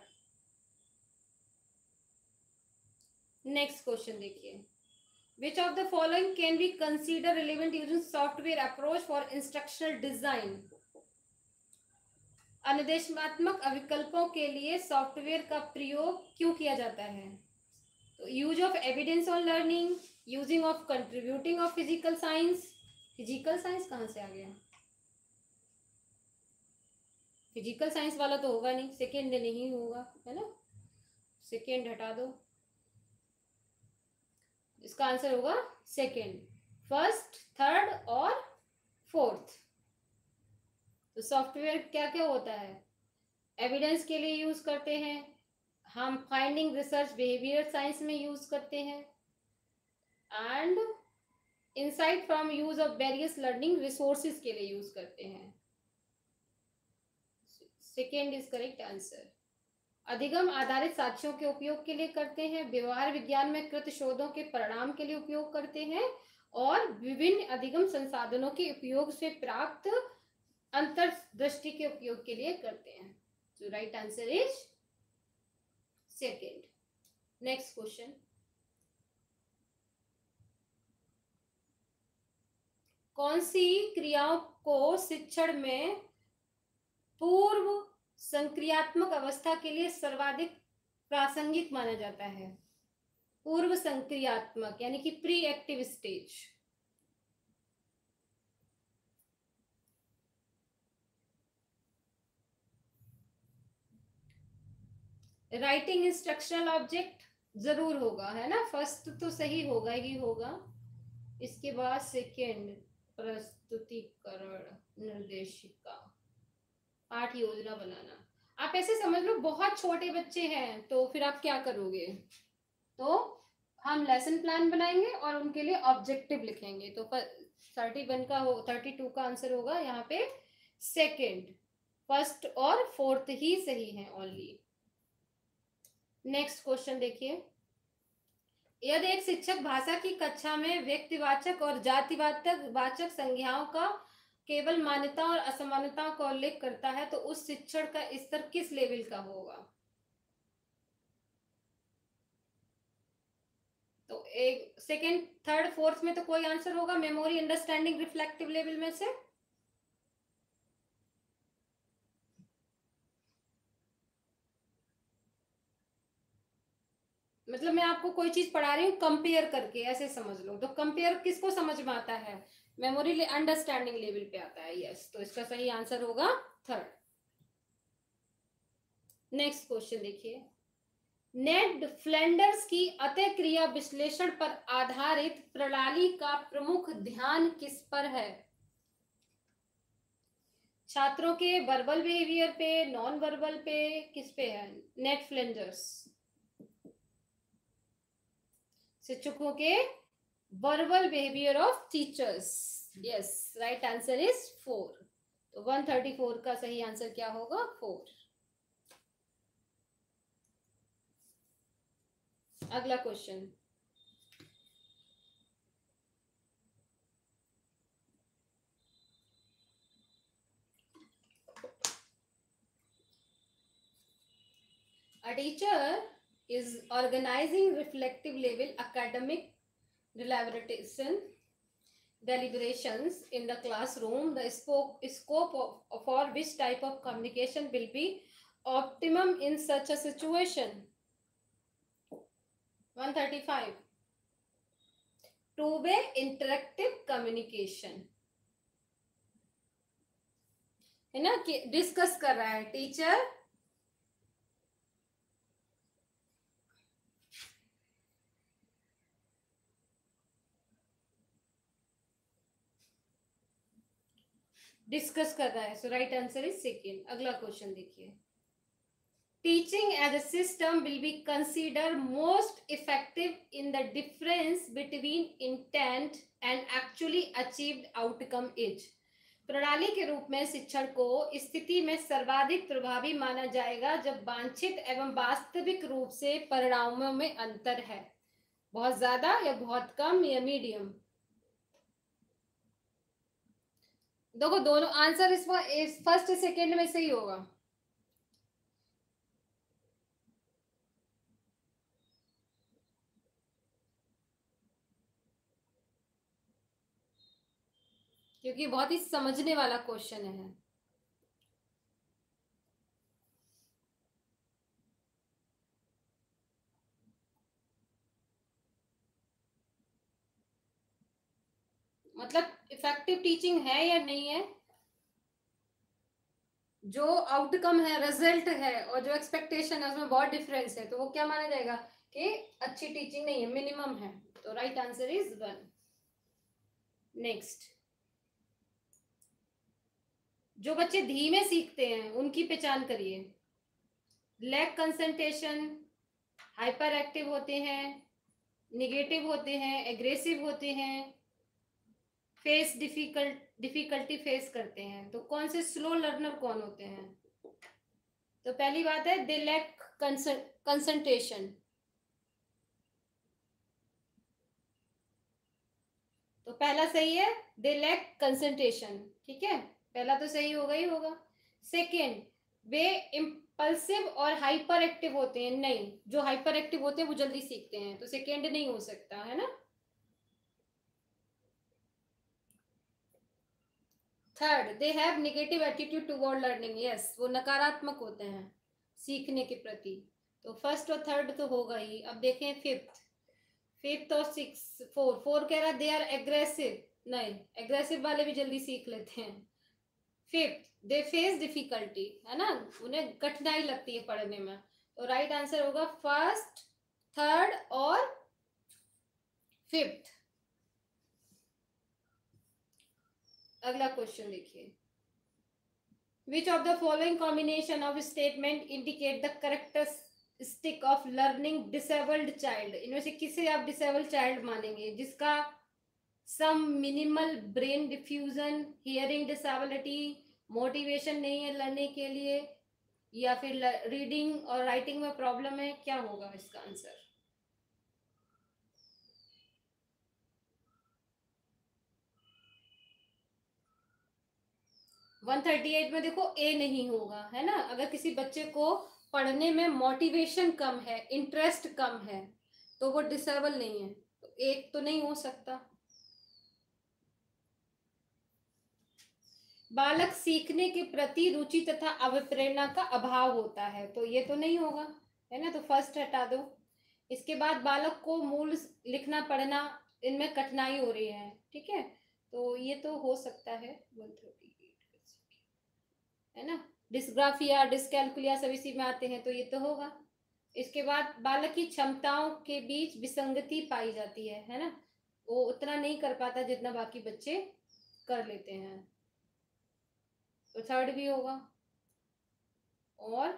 नेक्स्ट क्वेश्चन देखिए, which of the following can be consider relevant using software approach for instructional design? अनुदेशात्मक विकल्पों के लिए सॉफ्टवेयर का प्रयोग क्यों किया जाता है? तो use of evidence on learning, using of contributing of physical science. Physical science कहाँ से आ गया? फिजिकल साइंस वाला तो होगा नहीं, सेकेंड नहीं होगा, है ना। सेकेंड हटा दो, इसका आंसर होगा सेकेंड। फर्स्ट, थर्ड और फोर्थ। तो सॉफ्टवेयर क्या क्या होता है? एविडेंस के लिए यूज करते हैं हम, फाइंडिंग रिसर्च बिहेवियर साइंस में यूज करते हैं, and insight from use of various learning resources के लिए यूज करते हैं। Second is correct answer. अधिगम आधारित साक्ष्यों के उपयोग के लिए करते हैं, व्यवहार विज्ञान में कृत शोधों के परिणाम के लिए उपयोग करते हैं, और विभिन्न अधिगम संसाधनों के उपयोग से प्राप्त अंतर्दृष्टि के उपयोग के लिए करते हैं। So right answer is second. Next question. कौन सी क्रियाओं को शिक्षण में पूर्व संक्रियात्मक अवस्था के लिए सर्वाधिक प्रासंगिक माना जाता है? पूर्व संक्रियात्मक यानी कि pre active stage. Writing instructional object जरूर होगा, है ना। फर्स्ट तो सही होगा ही होगा, इसके बाद सेकेंड प्रस्तुतिकरण निर्देशिका, पाठ योजना बनाना। आप ऐसे समझ लो बहुत छोटे बच्चे हैं तो फिर आप क्या करोगे, तो हम लेसन प्लान बनाएंगे और उनके लिए ऑब्जेक्टिव लिखेंगे। तो थर्टी वन का हो थर्टी टू का आंसर होगा यहाँ पे सेकेंड। फर्स्ट और फोर्थ ही सही है ओनली। नेक्स्ट क्वेश्चन देखिए, यदि एक शिक्षक भाषा की कक्षा में व्यक्तिवाचक और जातिवाचक वाचक संज्ञाओं का केवल मान्यता और असमानता का उल्लेख करता है तो उस शिक्षण का स्तर किस लेवल का होगा? तो एक सेकेंड, थर्ड, फोर्थ में तो कोई आंसर होगा मेमोरी, अंडरस्टैंडिंग, रिफ्लेक्टिव लेवल में से। मतलब मैं आपको कोई चीज पढ़ा रही हूँ कंपेयर करके, ऐसे समझ लो। तो कंपेयर किसको समझ में आता है? मेमोरी अंडरस्टैंडिंग लेवल पे आता है। यस, तो इसका सही आंसर होगा थर्ड। नेक्स्ट क्वेश्चन देखिए, नेड फ्लैंडर्स की अतः क्रिया विश्लेषण पर आधारित प्रणाली का प्रमुख ध्यान किस पर है? छात्रों के वर्बल बिहेवियर पे, नॉन वर्बल पे, किस पे है नेड फ्लैंडर्स? शिक्षकों के verbal behaviour of teachers. Yes, right answer is four. तो वन थर्टी फोर का सही आंसर क्या होगा? फोर। अगला question, a teacher is organizing reflective level academic deliberation deliberations in the classroom. The scope, scope of, for which type of communication will be optimum in such a situation? one thirty-five. Two-way interactive communication, है ना, कि discuss कर रहा है teacher discuss कर रहा है। So right answer is second. अगला क्वेश्चन देखिए, teaching as a system will be consider most effective in the difference between intent and actually achieved outcome is? प्रणाली के रूप में शिक्षण को स्थिति में सर्वाधिक प्रभावी माना जाएगा जब वांछित एवं वास्तविक रूप से परिणामों में अंतर है। बहुत ज्यादा या बहुत कम या मीडियम? देखो दोनों आंसर इस फर्स्ट सेकेंड में से ही होगा। क्योंकि बहुत ही समझने वाला क्वेश्चन है। मतलब इफेक्टिव टीचिंग है या नहीं है, जो आउटकम है, रिजल्ट है, और जो एक्सपेक्टेशन है उसमें बहुत डिफरेंस है, तो वो क्या माना जाएगा कि अच्छी टीचिंग नहीं है, मिनिमम है। तो right answer is one. Next, जो बच्चे धीमे सीखते हैं उनकी पहचान करिए। लैक कंसंट्रेशन, हाइपर एक्टिव होते हैं, निगेटिव होते हैं, एग्रेसिव होते हैं, फेस डिफिकल्ट डिफिकल्टी फेस करते हैं। तो कौन से स्लो लर्नर कौन होते हैं? तो पहली बात है दे लैक कंसंट्रेशन। तो पहला सही है, दे लैक कंसंट्रेशन। ठीक है, पहला तो सही होगा ही होगा। सेकेंड, वे इम्पल्सिव और हाइपर एक्टिव होते हैं। नहीं, जो हाइपर एक्टिव होते हैं वो जल्दी सीखते हैं, तो सेकेंड नहीं हो सकता है ना। Third, they have negative attitude toward learning. Yes, वो नकारात्मक होते हैं सीखने के प्रति। तो फर्स्ट और थर्ड तो होगा ही। अब देखें फिफ्थ। फिफ्थ और सिक्स, फोर फोर कह रहा दे आर एग्रेसिव। नहीं, एग्रेसिव वाले भी जल्दी सीख लेते हैं। फिफ्थ, दे फेस डिफिकल्टी, है ना, उन्हें कठिनाई लगती है पढ़ने में। तो राइट आंसर होगा फर्स्ट, थर्ड और फिफ्थ। अगला क्वेश्चन देखिए। Which of the following combination of statement indicate the characteristic of learning disabled child? इनमें से किसे आप disabled child मानेंगे? जिसका some minimal brain diffusion, hearing disability, motivation नहीं है लर्निंग के लिए, या फिर रीडिंग और राइटिंग में प्रॉब्लम है? क्या होगा इसका आंसर? वन थर्टी एट में देखो ए नहीं होगा, है ना। अगर किसी बच्चे को पढ़ने में मोटिवेशन कम है, इंटरेस्ट कम है, तो वो डिसेबल नहीं है, तो एक तो नहीं हो सकता। बालक सीखने के प्रति रुचि तथा अभिप्रेरणा का अभाव होता है, तो ये तो नहीं होगा, है ना, तो फर्स्ट हटा दो। इसके बाद बालक को मूल लिखना पढ़ना इनमें कठिनाई हो रही है, ठीक है, तो ये तो हो सकता है वन थर्टी एट, है ना। डिस्ग्राफिया, डिस्कैल्कुलिया सब इसी में आते हैं, तो ये तो होगा। इसके बाद बालक की क्षमताओं के बीच विसंगति पाई जाती है है ना, वो उतना नहीं कर पाता जितना बाकी बच्चे कर लेते हैं, तो थर्ड भी होगा। और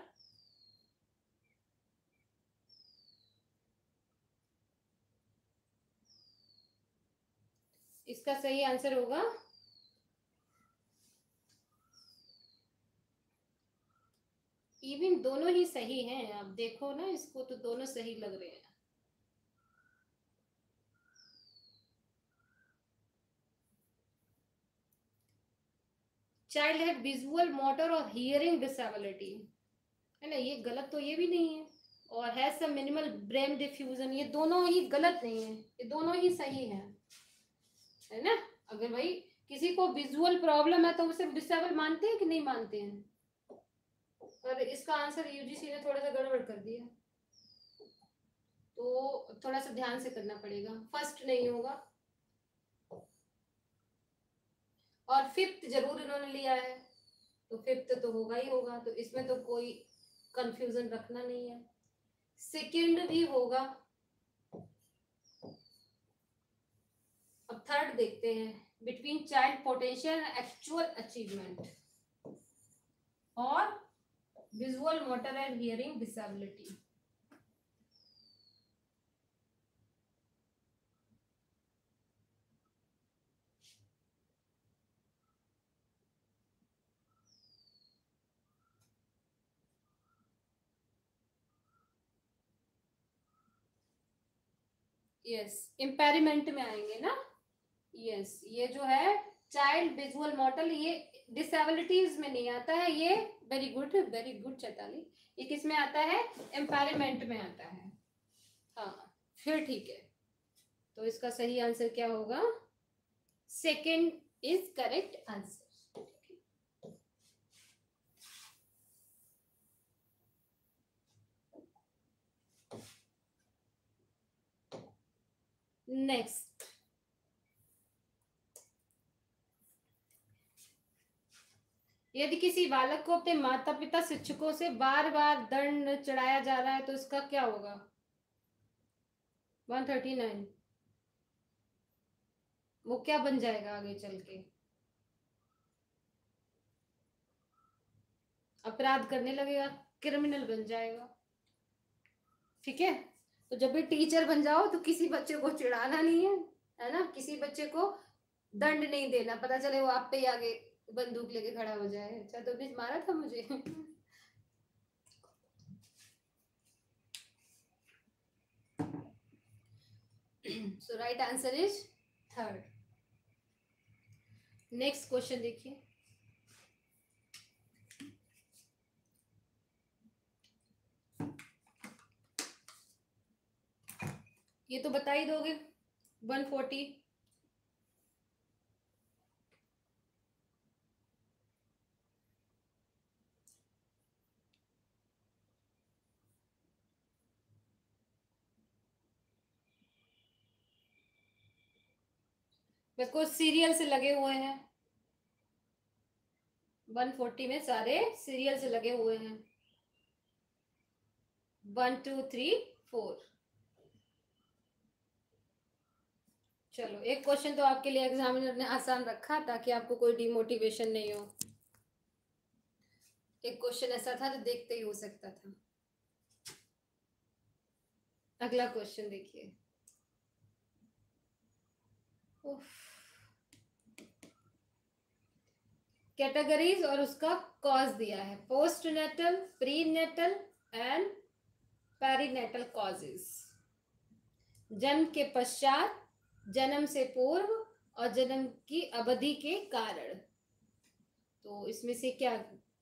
इसका सही आंसर होगा इवन दोनों ही सही हैं। आप देखो ना इसको, तो दोनों सही लग रहे हैं। चाइल्ड हैव विजुअल, मोटर और हियरिंग डिसेबिलिटी, है ना, ये गलत तो ये भी नहीं है। और है सम मिनिमल ब्रेन डिफ्यूजन, ये दोनों ही गलत नहीं है, ये दोनों ही सही है, है ना। अगर भाई किसी को विजुअल प्रॉब्लम है तो उसे डिसेबल मानते हैं कि नहीं मानते हैं? पर इसका आंसर यूजीसी ने थोड़ा सा गड़बड़ कर दिया, तो थोड़ा सा ध्यान से करना पड़ेगा। फर्स्ट नहीं होगा, और फिफ्थ जरूर इन्होंने लिया है, तो फिफ्थ तो होगा ही होगा, तो इसमें तो कोई कंफ्यूजन रखना नहीं है। सेकंड भी होगा। अब थर्ड देखते हैं। Between child potential actual achievement और visual, motor and hearing disability. Yes, impairment में आएंगे ना। यस, ये जो है चाइल्ड विजुअल मॉडल, ये डिसेबिलिटीज में नहीं आता है, ये very good very good Chaitali, ये किस में आता है, एम्पावरमेंट में आता है। हाँ फिर ठीक है, तो इसका सही आंसर क्या होगा, second is correct answer. Next, यदि किसी बालक को अपने माता पिता शिक्षकों से बार बार दंड चढ़ाया जा रहा है तो इसका क्या होगा, वन थर्टी नाइन, वो क्या बन जाएगा आगे चल के, अपराध करने लगेगा, क्रिमिनल बन जाएगा। ठीक है, तो जब भी टीचर बन जाओ तो किसी बच्चे को चिढ़ाना नहीं है, है ना, किसी बच्चे को दंड नहीं देना, पता चले वो आप पे ही आगे बंदूक लेके खड़ा हो जाए, अच्छा तो भी मारा था मुझे। So right answer is third. Next question देखिए, ये तो बता ही दोगे, वन फोर्टी, बिल्कुल सीरियल से लगे हुए हैं, वन फोर्टी में सारे सीरियल से लगे हुए हैं, वन टू थ्री फोर। चलो एक क्वेश्चन तो आपके लिए एग्जामिनर ने आसान रखा ताकि आपको कोई डिमोटिवेशन नहीं हो, एक क्वेश्चन ऐसा था जो देखते ही हो सकता था। अगला क्वेश्चन देखिए, कैटेगरीज और उसका कॉज दिया है, postnatal, prenatal and perinatal causes, जन्म के पश्चात, जन्म से पूर्व और जन्म की अवधि के कारण। तो इसमें से क्या,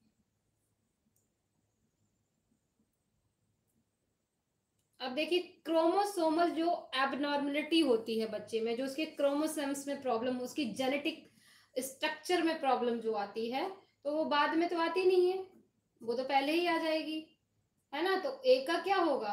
अब देखिए क्रोमोसोमल जो एबनॉर्मलिटी होती है बच्चे में, जो उसके क्रोमोसोम्स में प्रॉब्लम, उसकी जेनेटिक स्ट्रक्चर में प्रॉब्लम जो आती है, तो वो बाद में तो आती नहीं है, वो तो पहले ही आ जाएगी, है ना, तो ए का क्या होगा,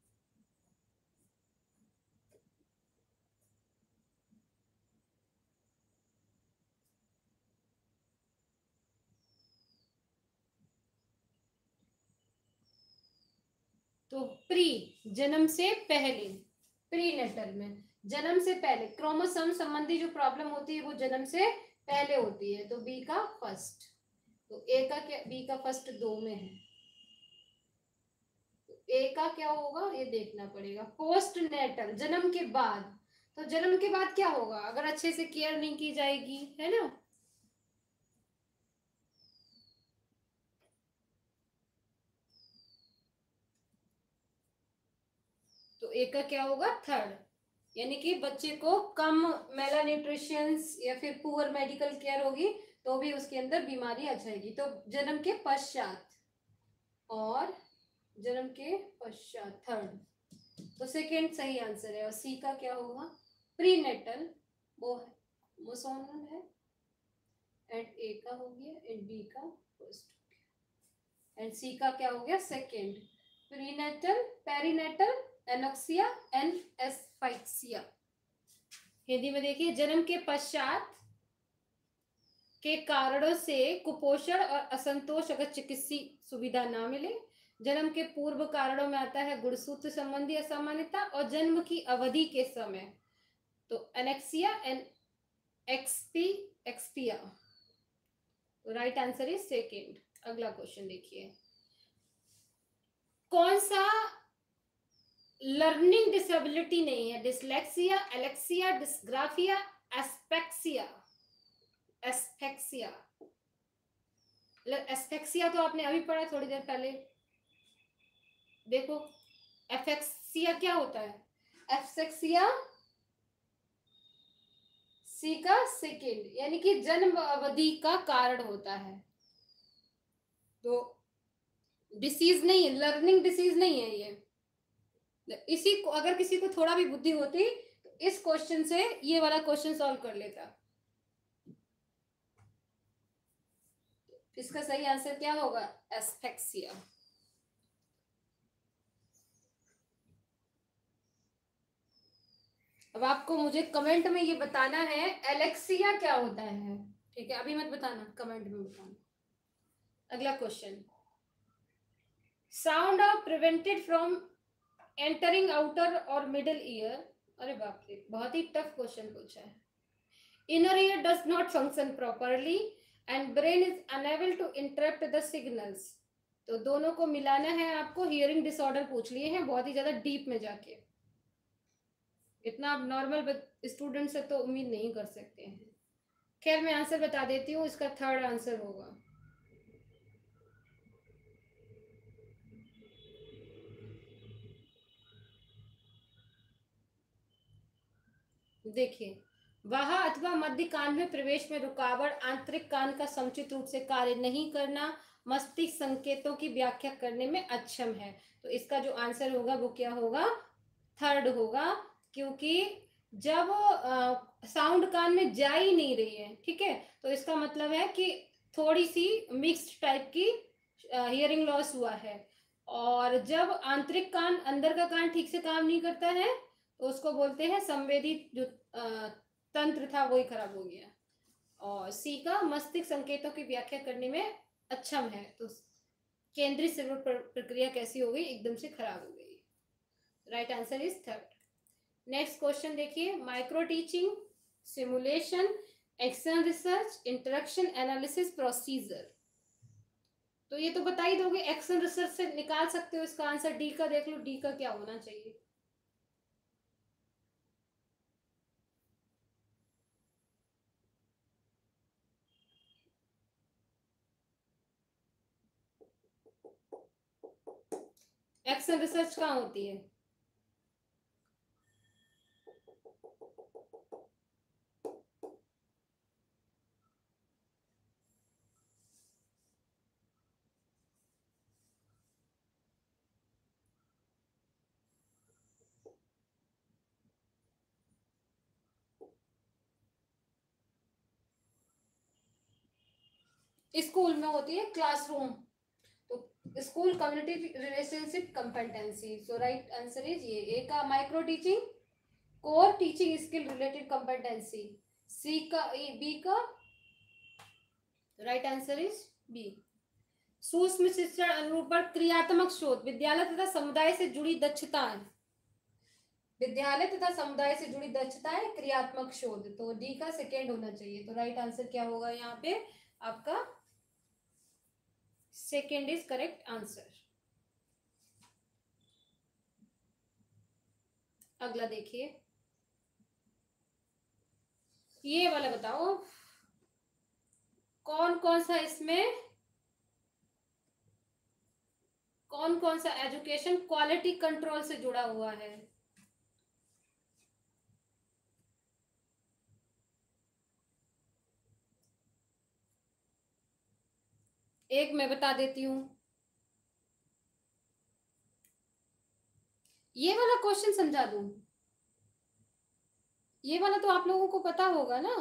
तो प्री, जन्म से पहले, प्री नेटल में जन्म से पहले क्रोमोसोम संबंधी जो प्रॉब्लम होती है वो जन्म से पहले होती है, तो बी का फर्स्ट, तो ए का क्या, बी का फर्स्ट दो में है, तो ए का क्या होगा ये देखना पड़ेगा। पोस्ट नेटल, जन्म के बाद, तो जन्म के बाद क्या होगा अगर अच्छे से केयर नहीं की जाएगी, है ना, तो ए का क्या होगा थर्ड, यानी कि बच्चे को कम मेला न्यूट्रिशंस या फिर पुअर मेडिकल केयर होगी तो भी उसके अंदर बीमारी आ जाएगी, तो जन्म के पश्चात और जन्म के पश्चात थर्ड, तो सेकेंड सही आंसर है। और सी का क्या होगा, प्रीनेटल, वो मोसोनल है, एंड ए का हो गया एंड बी का फर्स्ट हो गया, एंड सी का क्या हो गया second, prenatal, perinatal, anoxia and asphyxia. Hindi में देखिए, जन्म के पश्चात के कारणों से कुपोषण और असंतोष अगर चिकित्सीय सुविधा ना मिले, जन्म के पूर्व कारणों में आता है गुणसूत्र संबंधी असामान्यता और जन्म की अवधि के समय, तो एनेक्सिया एंड एक्सपी एक्सपिया, तो राइट आंसर इज सेकेंड। अगला क्वेश्चन देखिए, कौन सा लर्निंग डिसेबिलिटी नहीं है, डिसलेक्सिया, एलेक्सिया, डिस्ग्राफिया, एस्पेक्सिया, एस्पेक्सिया, एस्पेक्सिया तो आपने अभी पढ़ा थोड़ी देर पहले, देखो एफेक्सिया क्या होता है, एफेक्सिया सी का सेकेंड, यानी कि जन्म अवधि का कारण होता है। तो डिसीज नहीं है, लर्निंग डिसीज नहीं है ये। इसी को अगर किसी को थोड़ा भी बुद्धि होती तो इस क्वेश्चन से ये वाला क्वेश्चन सॉल्व कर लेता। इसका सही आंसर क्या होगा? एस्फेक्सिया। अब आपको मुझे कमेंट में ये बताना है एलेक्सिया क्या होता है, ठीक है? अभी मत बताना, कमेंट में बताना। अगला question, sound are prevented from entering outer और मिडल ईयर। अरे बाप रे, बहुत ही टफ क्वेश्चन पूछा है। Inner ear does not function properly and brain is unable to interrupt the signals. तो दोनों को मिलाना है आपको। हियरिंग डिसऑर्डर पूछ लिए हैं, बहुत ही ज्यादा डीप में जाके। इतना आप नॉर्मल स्टूडेंट से तो उम्मीद नहीं कर सकते हैं। खैर मैं आंसर बता देती हूँ, इसका थर्ड आंसर होगा। देखिए, वह अथवा मध्य कान में प्रवेश में रुकावट, आंतरिक कान का समुचित रूप से कार्य नहीं करना, मस्तिष्क संकेतों की व्याख्या करने में अक्षम है। तो इसका जो आंसर होगा वो क्या होगा? थर्ड होगा, क्योंकि जब साउंड कान में जा ही नहीं रही है, ठीक है, तो इसका मतलब है कि थोड़ी सी मिक्स्ड टाइप की हियरिंग लॉस हुआ है। और जब आंतरिक कान, अंदर का कान ठीक से काम नहीं करता है तो उसको बोलते हैं संवेदी जो तंत्र था वही खराब हो गया। और सी का मस्तिष्क संकेतों की व्याख्या करने में अक्षम है, तो केंद्रीय सिर प्रक्रिया कैसी हो गई? एकदम से खराब हो गई। Right answer is third. Next question देखिए, micro teaching, simulation, action research, interaction analysis procedure. तो ये तो बता ही दोगे, एक्शन रिसर्च से निकाल सकते हो इसका आंसर। डी का देख लो, डी का क्या होना चाहिए? एक्शन रिसर्च कहाँ होती है? स्कूल में होती है, क्लासरूम। तो school community relationship competency. So right answer is ये। ए का micro teaching, core teaching skill related competency. C का, बी का राइट आंसर इज बी। सूक्ष्म शिक्षण अनुरूपण क्रियात्मक शोध, विद्यालय तथा समुदाय से जुड़ी दक्षताएं। विद्यालय तथा समुदाय से जुड़ी दक्षताएं, क्रियात्मक शोध। तो डी का सेकेंड होना चाहिए। तो राइट आंसर क्या होगा यहाँ पे आपका? Second is correct answer. अगला देखिए, ये वाला बताओ, कौन कौन सा इसमें कौन कौन सा एजुकेशन क्वालिटी कंट्रोल से जुड़ा हुआ है? एक मैं बता देती हूं, ये वाला क्वेश्चन समझा दूं। ये वाला तो आप लोगों को पता होगा ना।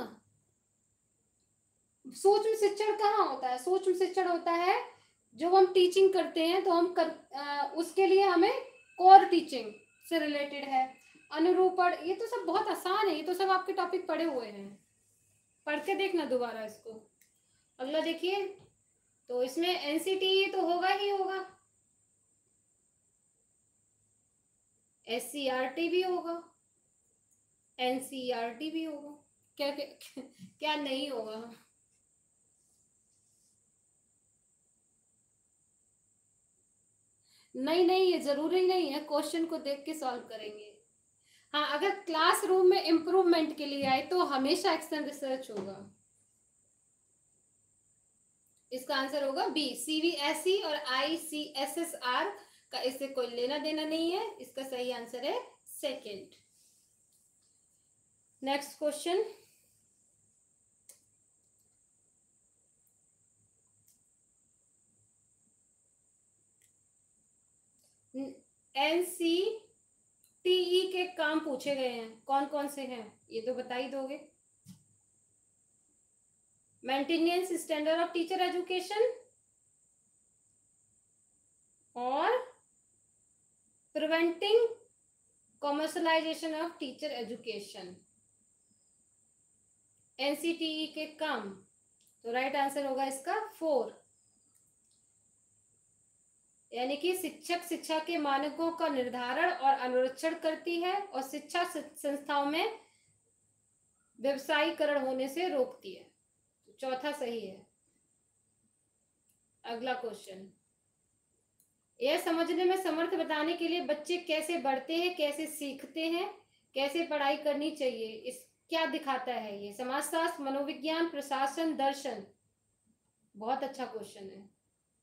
सूक्ष्म शिक्षण कहाँ होता है? सूक्ष्म शिक्षण होता है जब हम टीचिंग करते हैं तो हम कर आ, उसके लिए हमें कोर टीचिंग से रिलेटेड है। अनुरूपण, ये तो सब बहुत आसान है, ये तो सब आपके टॉपिक पढ़े हुए हैं, पढ़ के देखना दोबारा इसको। अगला देखिए, तो इसमें एनसीटी तो होगा ही होगा, एससीईआरटी भी होगा, एनसीईआरटी भी होगा। क्या क्या, क्या नहीं होगा? नहीं नहीं, ये जरूरी नहीं है, क्वेश्चन को देख के सॉल्व करेंगे। हाँ, अगर क्लासरूम में इम्प्रूवमेंट के लिए आए तो हमेशा एक्शन रिसर्च होगा। इसका आंसर होगा बी। सीबीएसई और आईसीएसएसआर का इससे कोई लेना देना नहीं है। इसका सही आंसर है सेकंड। नेक्स्ट क्वेश्चन, एनसीटीई के काम पूछे गए हैं, कौन कौन से हैं ये तो बता ही दोगे। Maintenance standard of teacher education और preventing commercialization of teacher education, NCTE के काम। तो राइट आंसर होगा इसका फोर, यानी कि शिक्षक शिक्षा के मानकों का निर्धारण और अनुरक्षण करती है और शिक्षा संस्थाओं में व्यवसायीकरण होने से रोकती है। तो चौथा सही है। अगला क्वेश्चन, यह समझने में समर्थ बताने के लिए बच्चे कैसे बढ़ते हैं, कैसे सीखते हैं, कैसे पढ़ाई करनी चाहिए, इस क्या दिखाता है ये? समाजशास्त्र, मनोविज्ञान, प्रशासन, दर्शन। बहुत अच्छा क्वेश्चन है।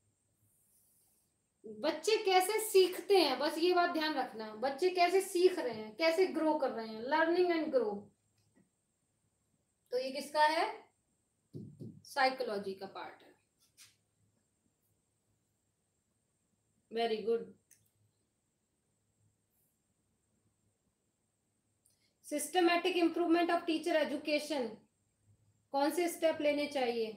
बच्चे कैसे सीखते हैं, बस ये बात ध्यान रखना, बच्चे कैसे सीख रहे हैं, कैसे ग्रो कर रहे हैं, लर्निंग एंड ग्रो। तो ये किसका है? साइकोलॉजी का पार्ट है। Very good. Systematic improvement of teacher education, कौन से स्टेप लेने चाहिए?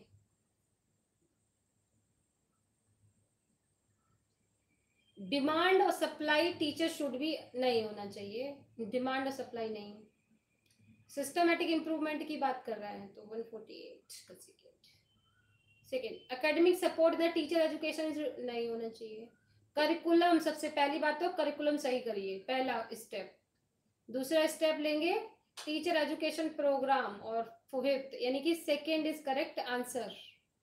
डिमांड और सप्लाई टीचर शुड भी नहीं होना चाहिए, डिमांड और सप्लाई नहीं। सिस्टमैटिक इंप्रूवमेंट की बात कर रहा है तो वन फोर्टी एट का second second academic support the teacher education नहीं होना चाहिए। करिकुलम, सबसे पहली बात तो करिकुलम सही करिए, पहला स्टेप। दूसरा स्टेप लेंगे टीचर एजुकेशन प्रोग्राम, और फिफ्थ यानी कि सेकेंड इज करेक्ट आंसर।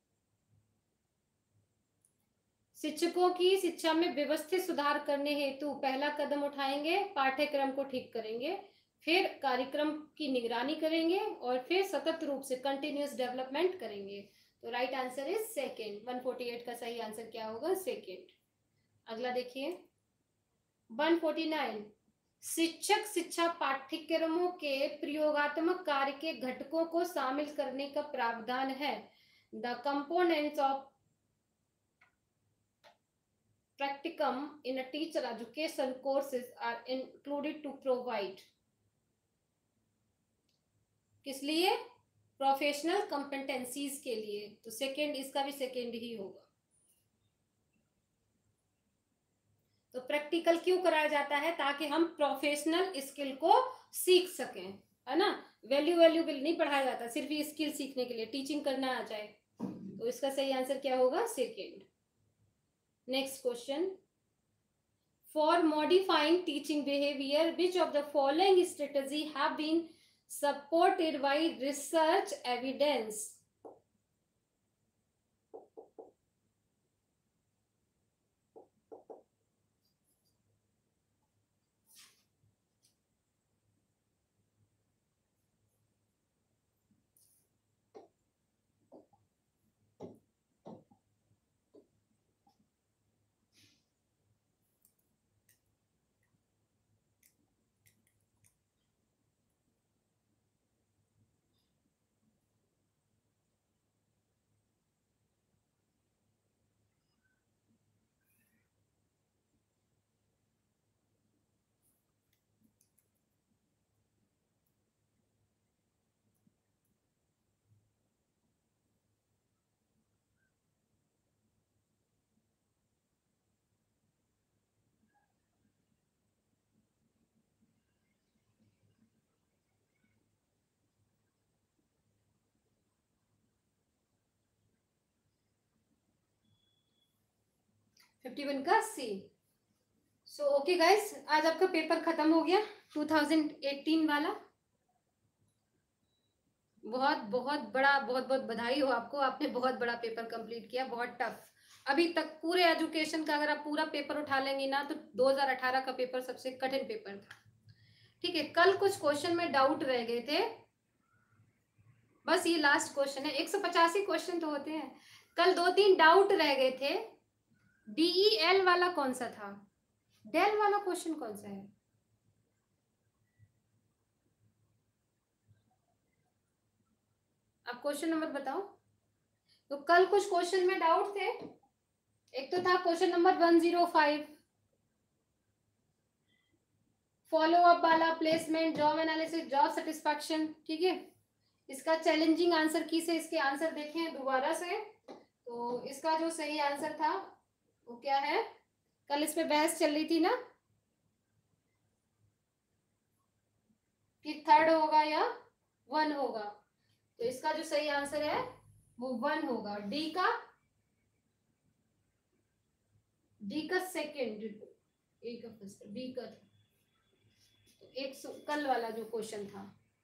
शिक्षकों की शिक्षा में व्यवस्थित सुधार करने हेतु पहला कदम उठाएंगे, पाठ्यक्रम को ठीक करेंगे, फिर कार्यक्रम की निगरानी करेंगे और फिर सतत रूप से कंटिन्यूअस डेवलपमेंट करेंगे। तो right answer is second. One forty eight का सही आंसर क्या होगा? सेकेंड। अगला देखिए वन फोर्टी नाइन, शिक्षक शिक्षा पाठ्यक्रमों के प्रयोगात्मक कार्य के घटकों को शामिल करने का प्रावधान है। The components of practicum in a teacher education courses are included to provide, किस लिए? प्रोफेशनल कंपेटेंसीज के लिए। तो सेकेंड, इसका भी सेकेंड ही होगा। तो प्रैक्टिकल क्यों कराया जाता है? ताकि हम प्रोफेशनल स्किल को सीख सकें, है ना। वैल्यू वैल्यू के लिए नहीं पढ़ाया जाता, सिर्फ ये स्किल सीखने के लिए, टीचिंग करना आ जाए। तो इसका सही आंसर क्या होगा? Second. Next question, for modifying teaching behavior, which of the following strategy have been supported by research evidence? Fifty one का सी। सो ओके गाइस, आज आपका पेपर खत्म हो गया, टू थाउजेंड एटीन वाला। बहुत बहुत बड़ा, बहुत बहुत बधाई हो आपको, आपने बहुत बड़ा पेपर कंप्लीट किया, बहुत टफ। अभी तक पूरे एजुकेशन का अगर आप पूरा पेपर उठा लेंगे ना तो दो हज़ार अठारह का पेपर सबसे कठिन पेपर था। ठीक है, कल कुछ क्वेश्चन में डाउट रह गए थे, बस ये लास्ट क्वेश्चन है। एक सौ पचासी क्वेश्चन तो होते हैं, कल दो तीन डाउट रह गए थे। डीईएल वाला कौन सा था? डेल वाला क्वेश्चन कौन सा है? आप क्वेश्चन नंबर बताओ। तो कल कुछ क्वेश्चन में डाउट थे, एक तो था question number one zero five, follow up वाला, placement, job analysis, job satisfaction, ठीक है। इसका चैलेंजिंग आंसर की से इसके आंसर देखें दोबारा से। तो इसका जो सही आंसर था वो क्या है, कल इस पे बहस चल रही थी ना कि थर्ड होगा या वन होगा, तो इसका जो सही आंसर है वो वन होगा, डी का, डी का सेकेंड, ए का फर्स्ट, बी का था। तो एक कल वाला जो क्वेश्चन था।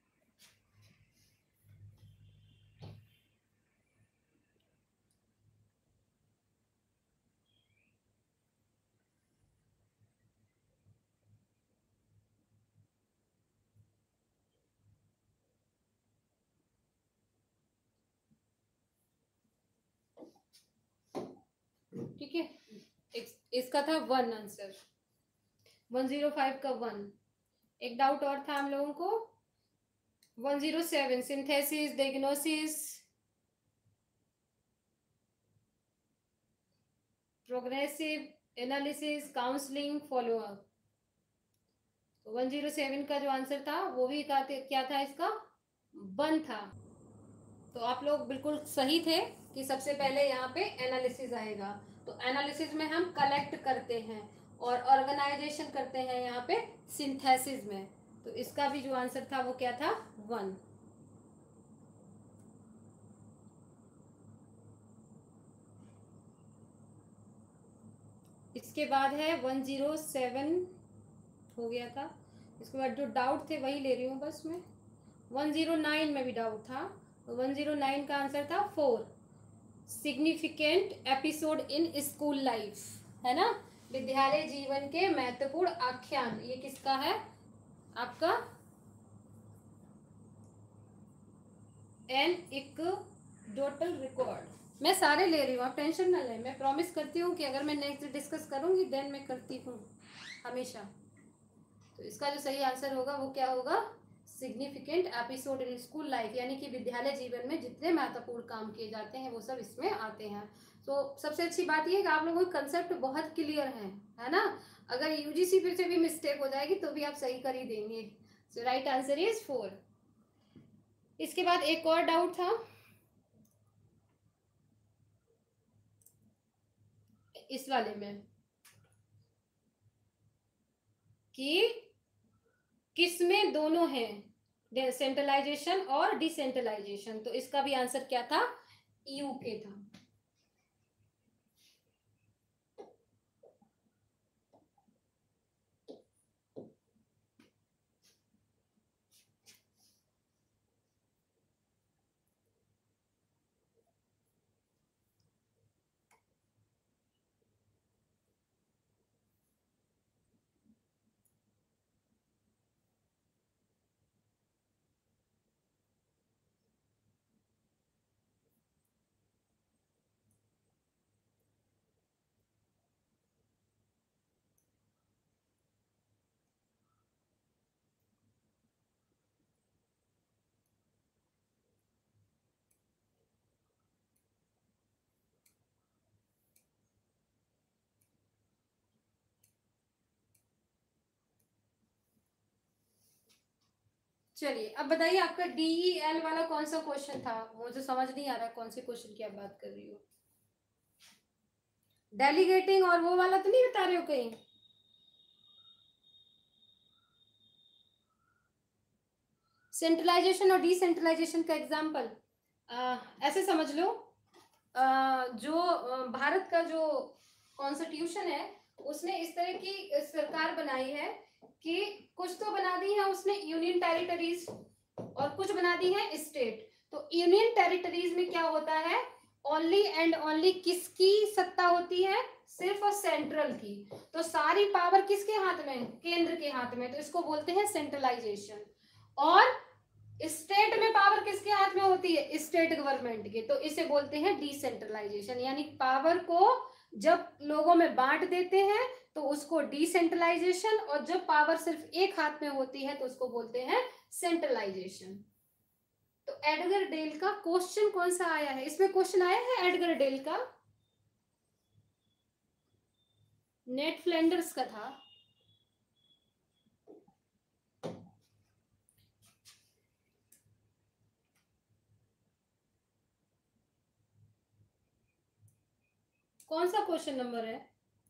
ठीक है, इसका था one answer, one zero five का वन। एक डाउट और था हम लोगों को, one zero seven synthesis, diagnosis, progressive analysis, counselling, follow up. तो वन जीरो सेवन का जो आंसर था वो भी क्या था, इसका वन था। तो आप लोग बिल्कुल सही थे कि सबसे पहले यहाँ पे एनालिसिस आएगा। तो एनालिसिस में हम कलेक्ट करते हैं और ऑर्गेनाइजेशन करते हैं यहाँ पे सिंथेसिस में। तो इसका भी जो आंसर था वो क्या था, वन। इसके बाद है वन जीरो सेवन हो गया था। इसके बाद जो डाउट थे वही ले रही हूँ बस मैं। वन जीरो नाइन में भी डाउट था, तो वन जीरो नाइन का आंसर था four, significant episode in school life, है ना, विद्यालय जीवन के महत्वपूर्ण आख्यान। ये किसका है, आपका एन एनेक्डोटल रिकॉर्ड। मैं सारे ले रही हूँ, आप टेंशन ना लें। मैं प्रॉमिस करती हूँ कि अगर मैं नेक्स्ट डिस्कस करूंगी देन मैं करती हूँ हमेशा। तो इसका जो सही आंसर होगा वो क्या होगा, significant episode in school life, यानी कि विद्यालय जीवन में जितने महत्वपूर्ण काम किए जाते हैं वो सब इसमें आते हैं। तो सबसे अच्छी बात यह है कि आप लोगों को कंसेप्ट बहुत क्लियर है है ना। अगर यूजीसी फिर से भी मिस्टेक हो जाएगी तो भी आप सही कर ही देंगे। So right answer is four. इसके बाद एक और डाउट था इस वाले में कि किसमें दोनों हैं, सेंट्रलाइजेशन और डिसेंट्रलाइजेशन। तो इसका भी आंसर क्या था, यूके था। चलिए अब बताइए आपका डीई एल वाला कौन सा क्वेश्चन था, मुझे समझ नहीं आ रहा कौन से क्वेश्चन की आप बात कर रही हो। डेलीगेटिंग और वो वाला तो नहीं बता रहे हो कहीं, सेंट्रलाइजेशन और डिसेंट्रलाइजेशन का एग्जांपल ऐसे समझ लो, आ, जो भारत का जो कॉन्स्टिट्यूशन है उसने इस तरह की सरकार बनाई है कि कुछ तो बना दी है उसने यूनियन टेरिटरीज और कुछ बना दी है स्टेट। तो यूनियन टेरिटरीज में क्या होता है, ओनली एंड ओनली किसकी सत्ता होती है, सिर्फ और सेंट्रल की। तो सारी पावर किसके हाथ में, केंद्र के हाथ में, तो इसको बोलते हैं सेंट्रलाइजेशन। और स्टेट में पावर किसके हाथ में होती है, स्टेट गवर्नमेंट के, तो इसे बोलते हैं डिसेंट्रलाइजेशन। यानी पावर को जब लोगों में बांट देते हैं तो उसको डिसेंट्रलाइजेशन, और जब पावर सिर्फ एक हाथ में होती है तो उसको बोलते हैं सेंट्रलाइजेशन। तो एडगर डेल का क्वेश्चन कौन सा आया है, इसमें क्वेश्चन आया है एडगर डेल का, नेट फ्लैंडर्स का था। कौन सा क्वेश्चन नंबर है?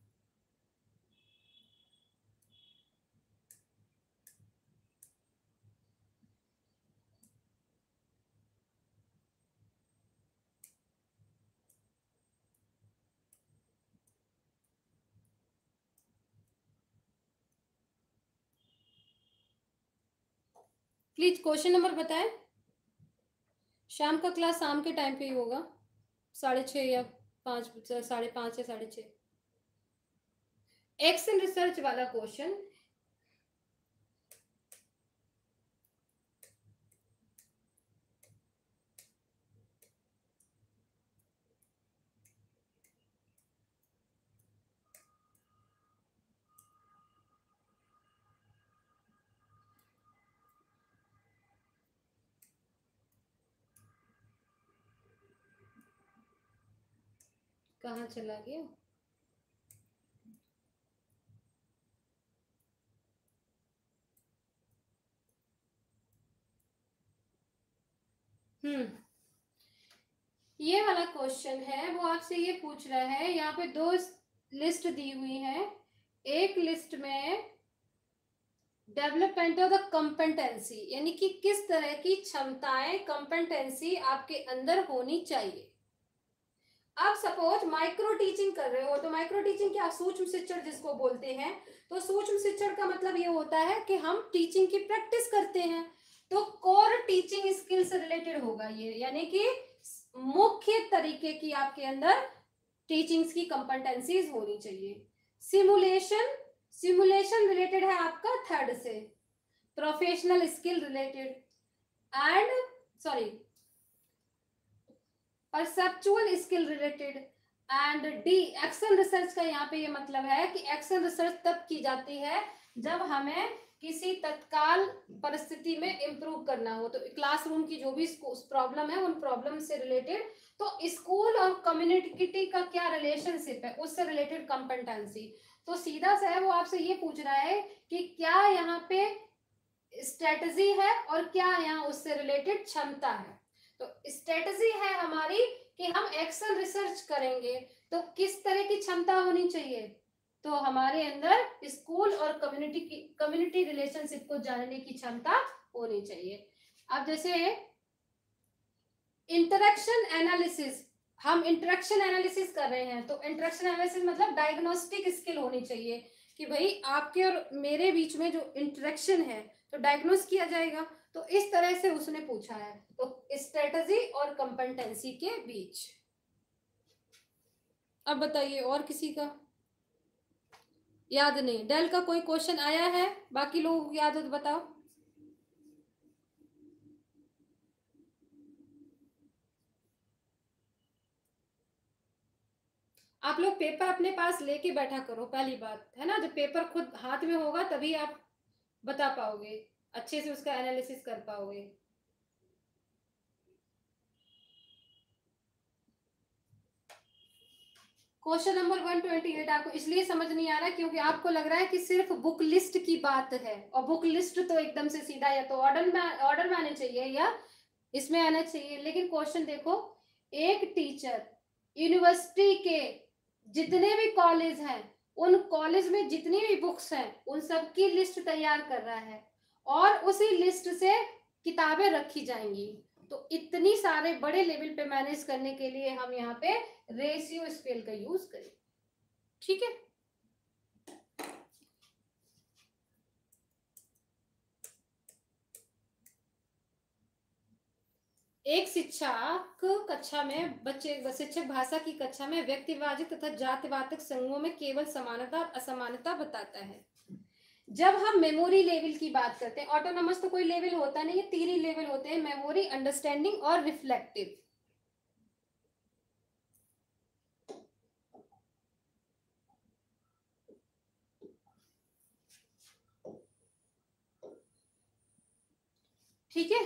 प्लीज क्वेश्चन नंबर बताएं। शाम का क्लास शाम के टाइम पे ही होगा, साढ़े छः या पाँच, साढ़े पाँच या साढ़े छः। एक्शन रिसर्च वाला क्वेश्चन। कहाँ चला गया? हम्म ये वाला क्वेश्चन है, वो आपसे ये पूछ रहा है, यहाँ पे दो लिस्ट दी हुई है। एक लिस्ट में डेवलपमेंट ऑफ द कंपेटेंसी, यानी कि किस तरह की क्षमताएं, कंपेटेंसी आपके अंदर होनी चाहिए। आप सपोज माइक्रो टीचिंग कर रहे हो, तो माइक्रो टीचिंग क्या, सूक्ष्म शिक्षण जिसको बोलते हैं। तो सूक्ष्म शिक्षण का मतलब ये होता है कि हम टीचिंग की प्रैक्टिस करते हैं, तो कोर टीचिंग स्किल से रिलेटेड होगा ये, यानी कि मुख्य तरीके की आपके अंदर टीचिंग्स की कंपेटेंसीज होनी चाहिए। सिमुलेशन, सिमुलेशन रिलेटेड है आपका थर्ड से। Professional skill related and sorry perceptual skill related and D action research का यहाँ पे ये मतलब है कि एक्शन रिसर्च तब की जाती है जब हमें किसी तत्काल परिस्थिति में इम्प्रूव करना हो, तो क्लासरूम की जो भी प्रॉब्लम है उन प्रॉब्लम से रिलेटेड। तो स्कूल और कम्युनिटी का क्या रिलेशनशिप है, उससे रिलेटेड कंपेटेंसी। तो सीधा सा है वो आपसे ये पूछ रहा है कि क्या यहाँ पे स्ट्रेटजी है और क्या यहाँ उससे रिलेटेड क्षमता है। तो स्ट्रेटजी है हमारी कि हम एक्शन रिसर्च करेंगे, तो किस तरह की क्षमता होनी चाहिए, तो हमारे अंदर स्कूल और कम्युनिटी की कम्युनिटी रिलेशनशिप को जानने की क्षमता होनी चाहिए। अब जैसे इंटरेक्शन एनालिसिस, हम इंटरेक्शन एनालिसिस कर रहे हैं, तो इंटरेक्शन एनालिसिस मतलब डायग्नोस्टिक स्किल होनी चाहिए कि भाई आपके और मेरे बीच में जो इंटरेक्शन है तो डायग्नोस किया जाएगा। तो इस तरह से उसने पूछा है, तो स्ट्रेटजी और कंपेटेंसी के बीच। अब बताइए और किसी का याद नहीं? डेल का कोई क्वेश्चन आया है? बाकी लोगों को याद हो तो बताओ। आप लोग पेपर अपने पास लेके बैठा करो, पहली बात है ना। जब पेपर खुद हाथ में होगा तभी आप बता पाओगे, अच्छे से उसका एनालिसिस कर पाओगे। Question number one twenty eight आपको इसलिए समझ नहीं आ रहा है क्योंकि आपको लग रहा है कि सिर्फ बुक लिस्ट की बात है, और बुक लिस्ट तो एकदम से सीधा या तो ऑर्डर में ऑर्डर में आने चाहिए या इसमें आना चाहिए। लेकिन क्वेश्चन देखो, एक टीचर यूनिवर्सिटी के जितने भी कॉलेज हैं, उन कॉलेज में जितनी भी बुक्स हैं उन सब की लिस्ट तैयार कर रहा है, और उसी लिस्ट से किताबें रखी जाएंगी। तो इतनी सारे बड़े लेवल पे मैनेज करने के लिए हम यहाँ पे रेशियो स्केल का यूज करें। ठीक है, एक शिक्षक कक्षा में बच्चे शिक्षक भाषा की कक्षा में व्यक्तिवाचक तथा जातिवाचक संघों में केवल समानता और असमानता बताता है। जब हम मेमोरी लेवल की बात करते हैं, ऑटोनॉमस तो कोई लेवल होता नहीं है, तीन ही लेवल होते हैं, मेमोरी, अंडरस्टैंडिंग और रिफ्लेक्टिव। ठीक है,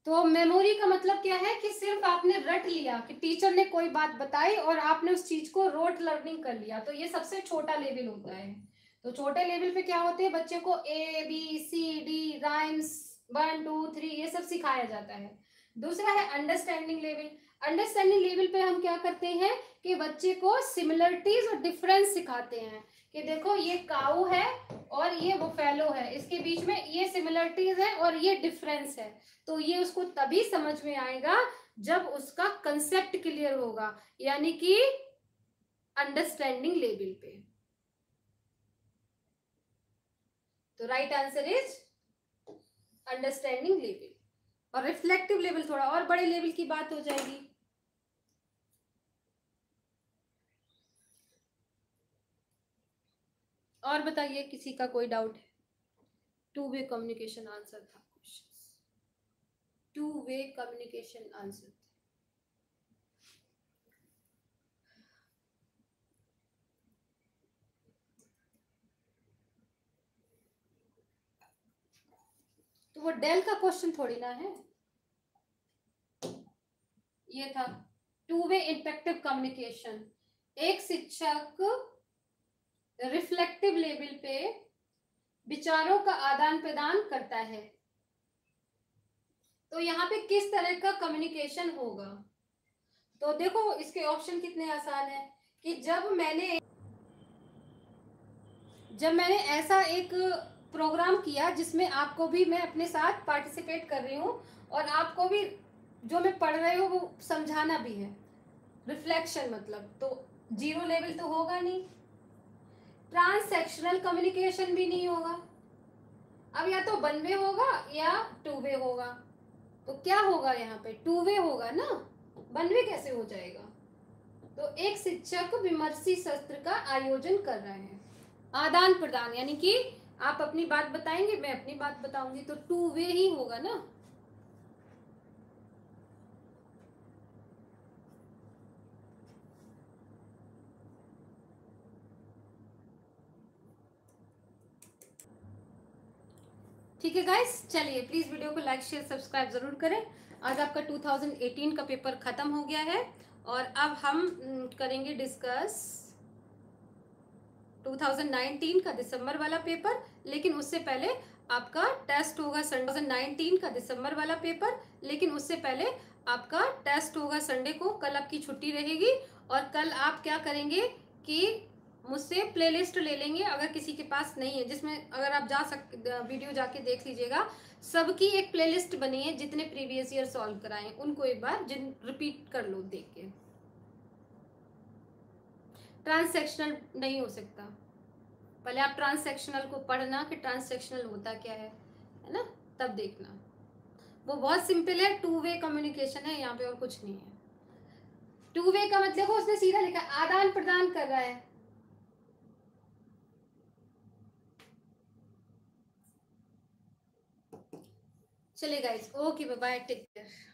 तो मेमोरी का मतलब क्या है कि सिर्फ आपने रट लिया कि टीचर ने कोई बात बताई और आपने उस चीज को रोट लर्निंग कर लिया, तो ये सबसे छोटा लेवल होता है। तो छोटे लेवल पे क्या होते हैं, बच्चे को A B C D rhymes one two three ये सब सिखाया जाता है। दूसरा है अंडरस्टैंडिंग लेवल। अंडरस्टैंडिंग लेवल पे हम क्या करते हैं कि बच्चे को सिमिलरिटीज और डिफरेंस सिखाते हैं कि देखो ये काऊ है और ये बुफेलो है, इसके बीच में ये सिमिलरिटीज है और ये डिफरेंस है। तो ये उसको तभी समझ में आएगा जब उसका कंसेप्ट क्लियर होगा, यानी कि अंडरस्टैंडिंग लेवल पे। तो right answer is understanding level. और रिफ्लेक्टिव लेवल थोड़ा और बड़े लेवल की बात हो जाएगी। और बताइए किसी का कोई डाउट है? टू वे कम्युनिकेशन आंसर था question, two way communication answer. तो वो डेल का क्वेश्चन थोड़ी ना है, ये था टू वे इफेक्टिव कम्युनिकेशन। एक शिक्षक रिफ्लेक्टिव लेवल पे विचारों का आदान प्रदान करता है। तो यहाँ पे किस तरह का कम्युनिकेशन होगा? तो देखो इसके ऑप्शन कितने आसान है कि जब मैंने जब मैंने ऐसा एक प्रोग्राम किया जिसमें आपको भी मैं अपने साथ पार्टिसिपेट कर रही हूँ और आपको भी जो मैं पढ़ रही हूँ वो समझाना भी है। रिफ्लेक्शन मतलब तो जीरो लेवल तो होगा नहीं, ट्रांससेक्शनल कम्युनिकेशन भी नहीं होगा। अब या तो वन वे होगा या टू वे होगा। तो क्या होगा यहाँ पे? टू वे होगा ना, वन वे कैसे हो जाएगा? तो एक शिक्षक विमर्शी सत्र का आयोजन कर रहे हैं, आदान प्रदान यानी कि आप अपनी बात बताएंगे मैं अपनी बात बताऊंगी, तो टू वे ही होगा ना। ठीक है गाइस, चलिए प्लीज वीडियो को लाइक शेयर सब्सक्राइब जरूर करें। आज आपका टू थाउजेंड एटीन का पेपर खत्म हो गया है और अब हम करेंगे डिस्कस टू थाउजेंड नाइनटीन का दिसंबर वाला पेपर। लेकिन उससे पहले आपका टेस्ट होगा टू थाउजेंड नाइनटीन का दिसंबर वाला पेपर, लेकिन उससे पहले आपका टेस्ट होगा संडे को। कल आपकी छुट्टी रहेगी और कल आप क्या करेंगे कि मुझसे प्लेलिस्ट ले लेंगे अगर किसी के पास नहीं है, जिसमें अगर आप जा सक वीडियो जाके देख लीजिएगा, सबकी एक प्लेलिस्ट बनी है जितने प्रीवियस ईयर सॉल्व कराए उनको एक बार जिन रिपीट कर लो देख के। ट्रांससेक्शनल नहीं हो सकता, पहले आप ट्रांससेक्शनल को पढ़ना कि ट्रांससेक्शनल होता क्या है है ना, तब देखना। वो बहुत सिंपल है, टू वे कम्युनिकेशन है यहाँ पे और कुछ नहीं है। टू वे का मतलब उसने सीधा लिखा आदान प्रदान कर रहा है। चलिए guys, okay bye, take care.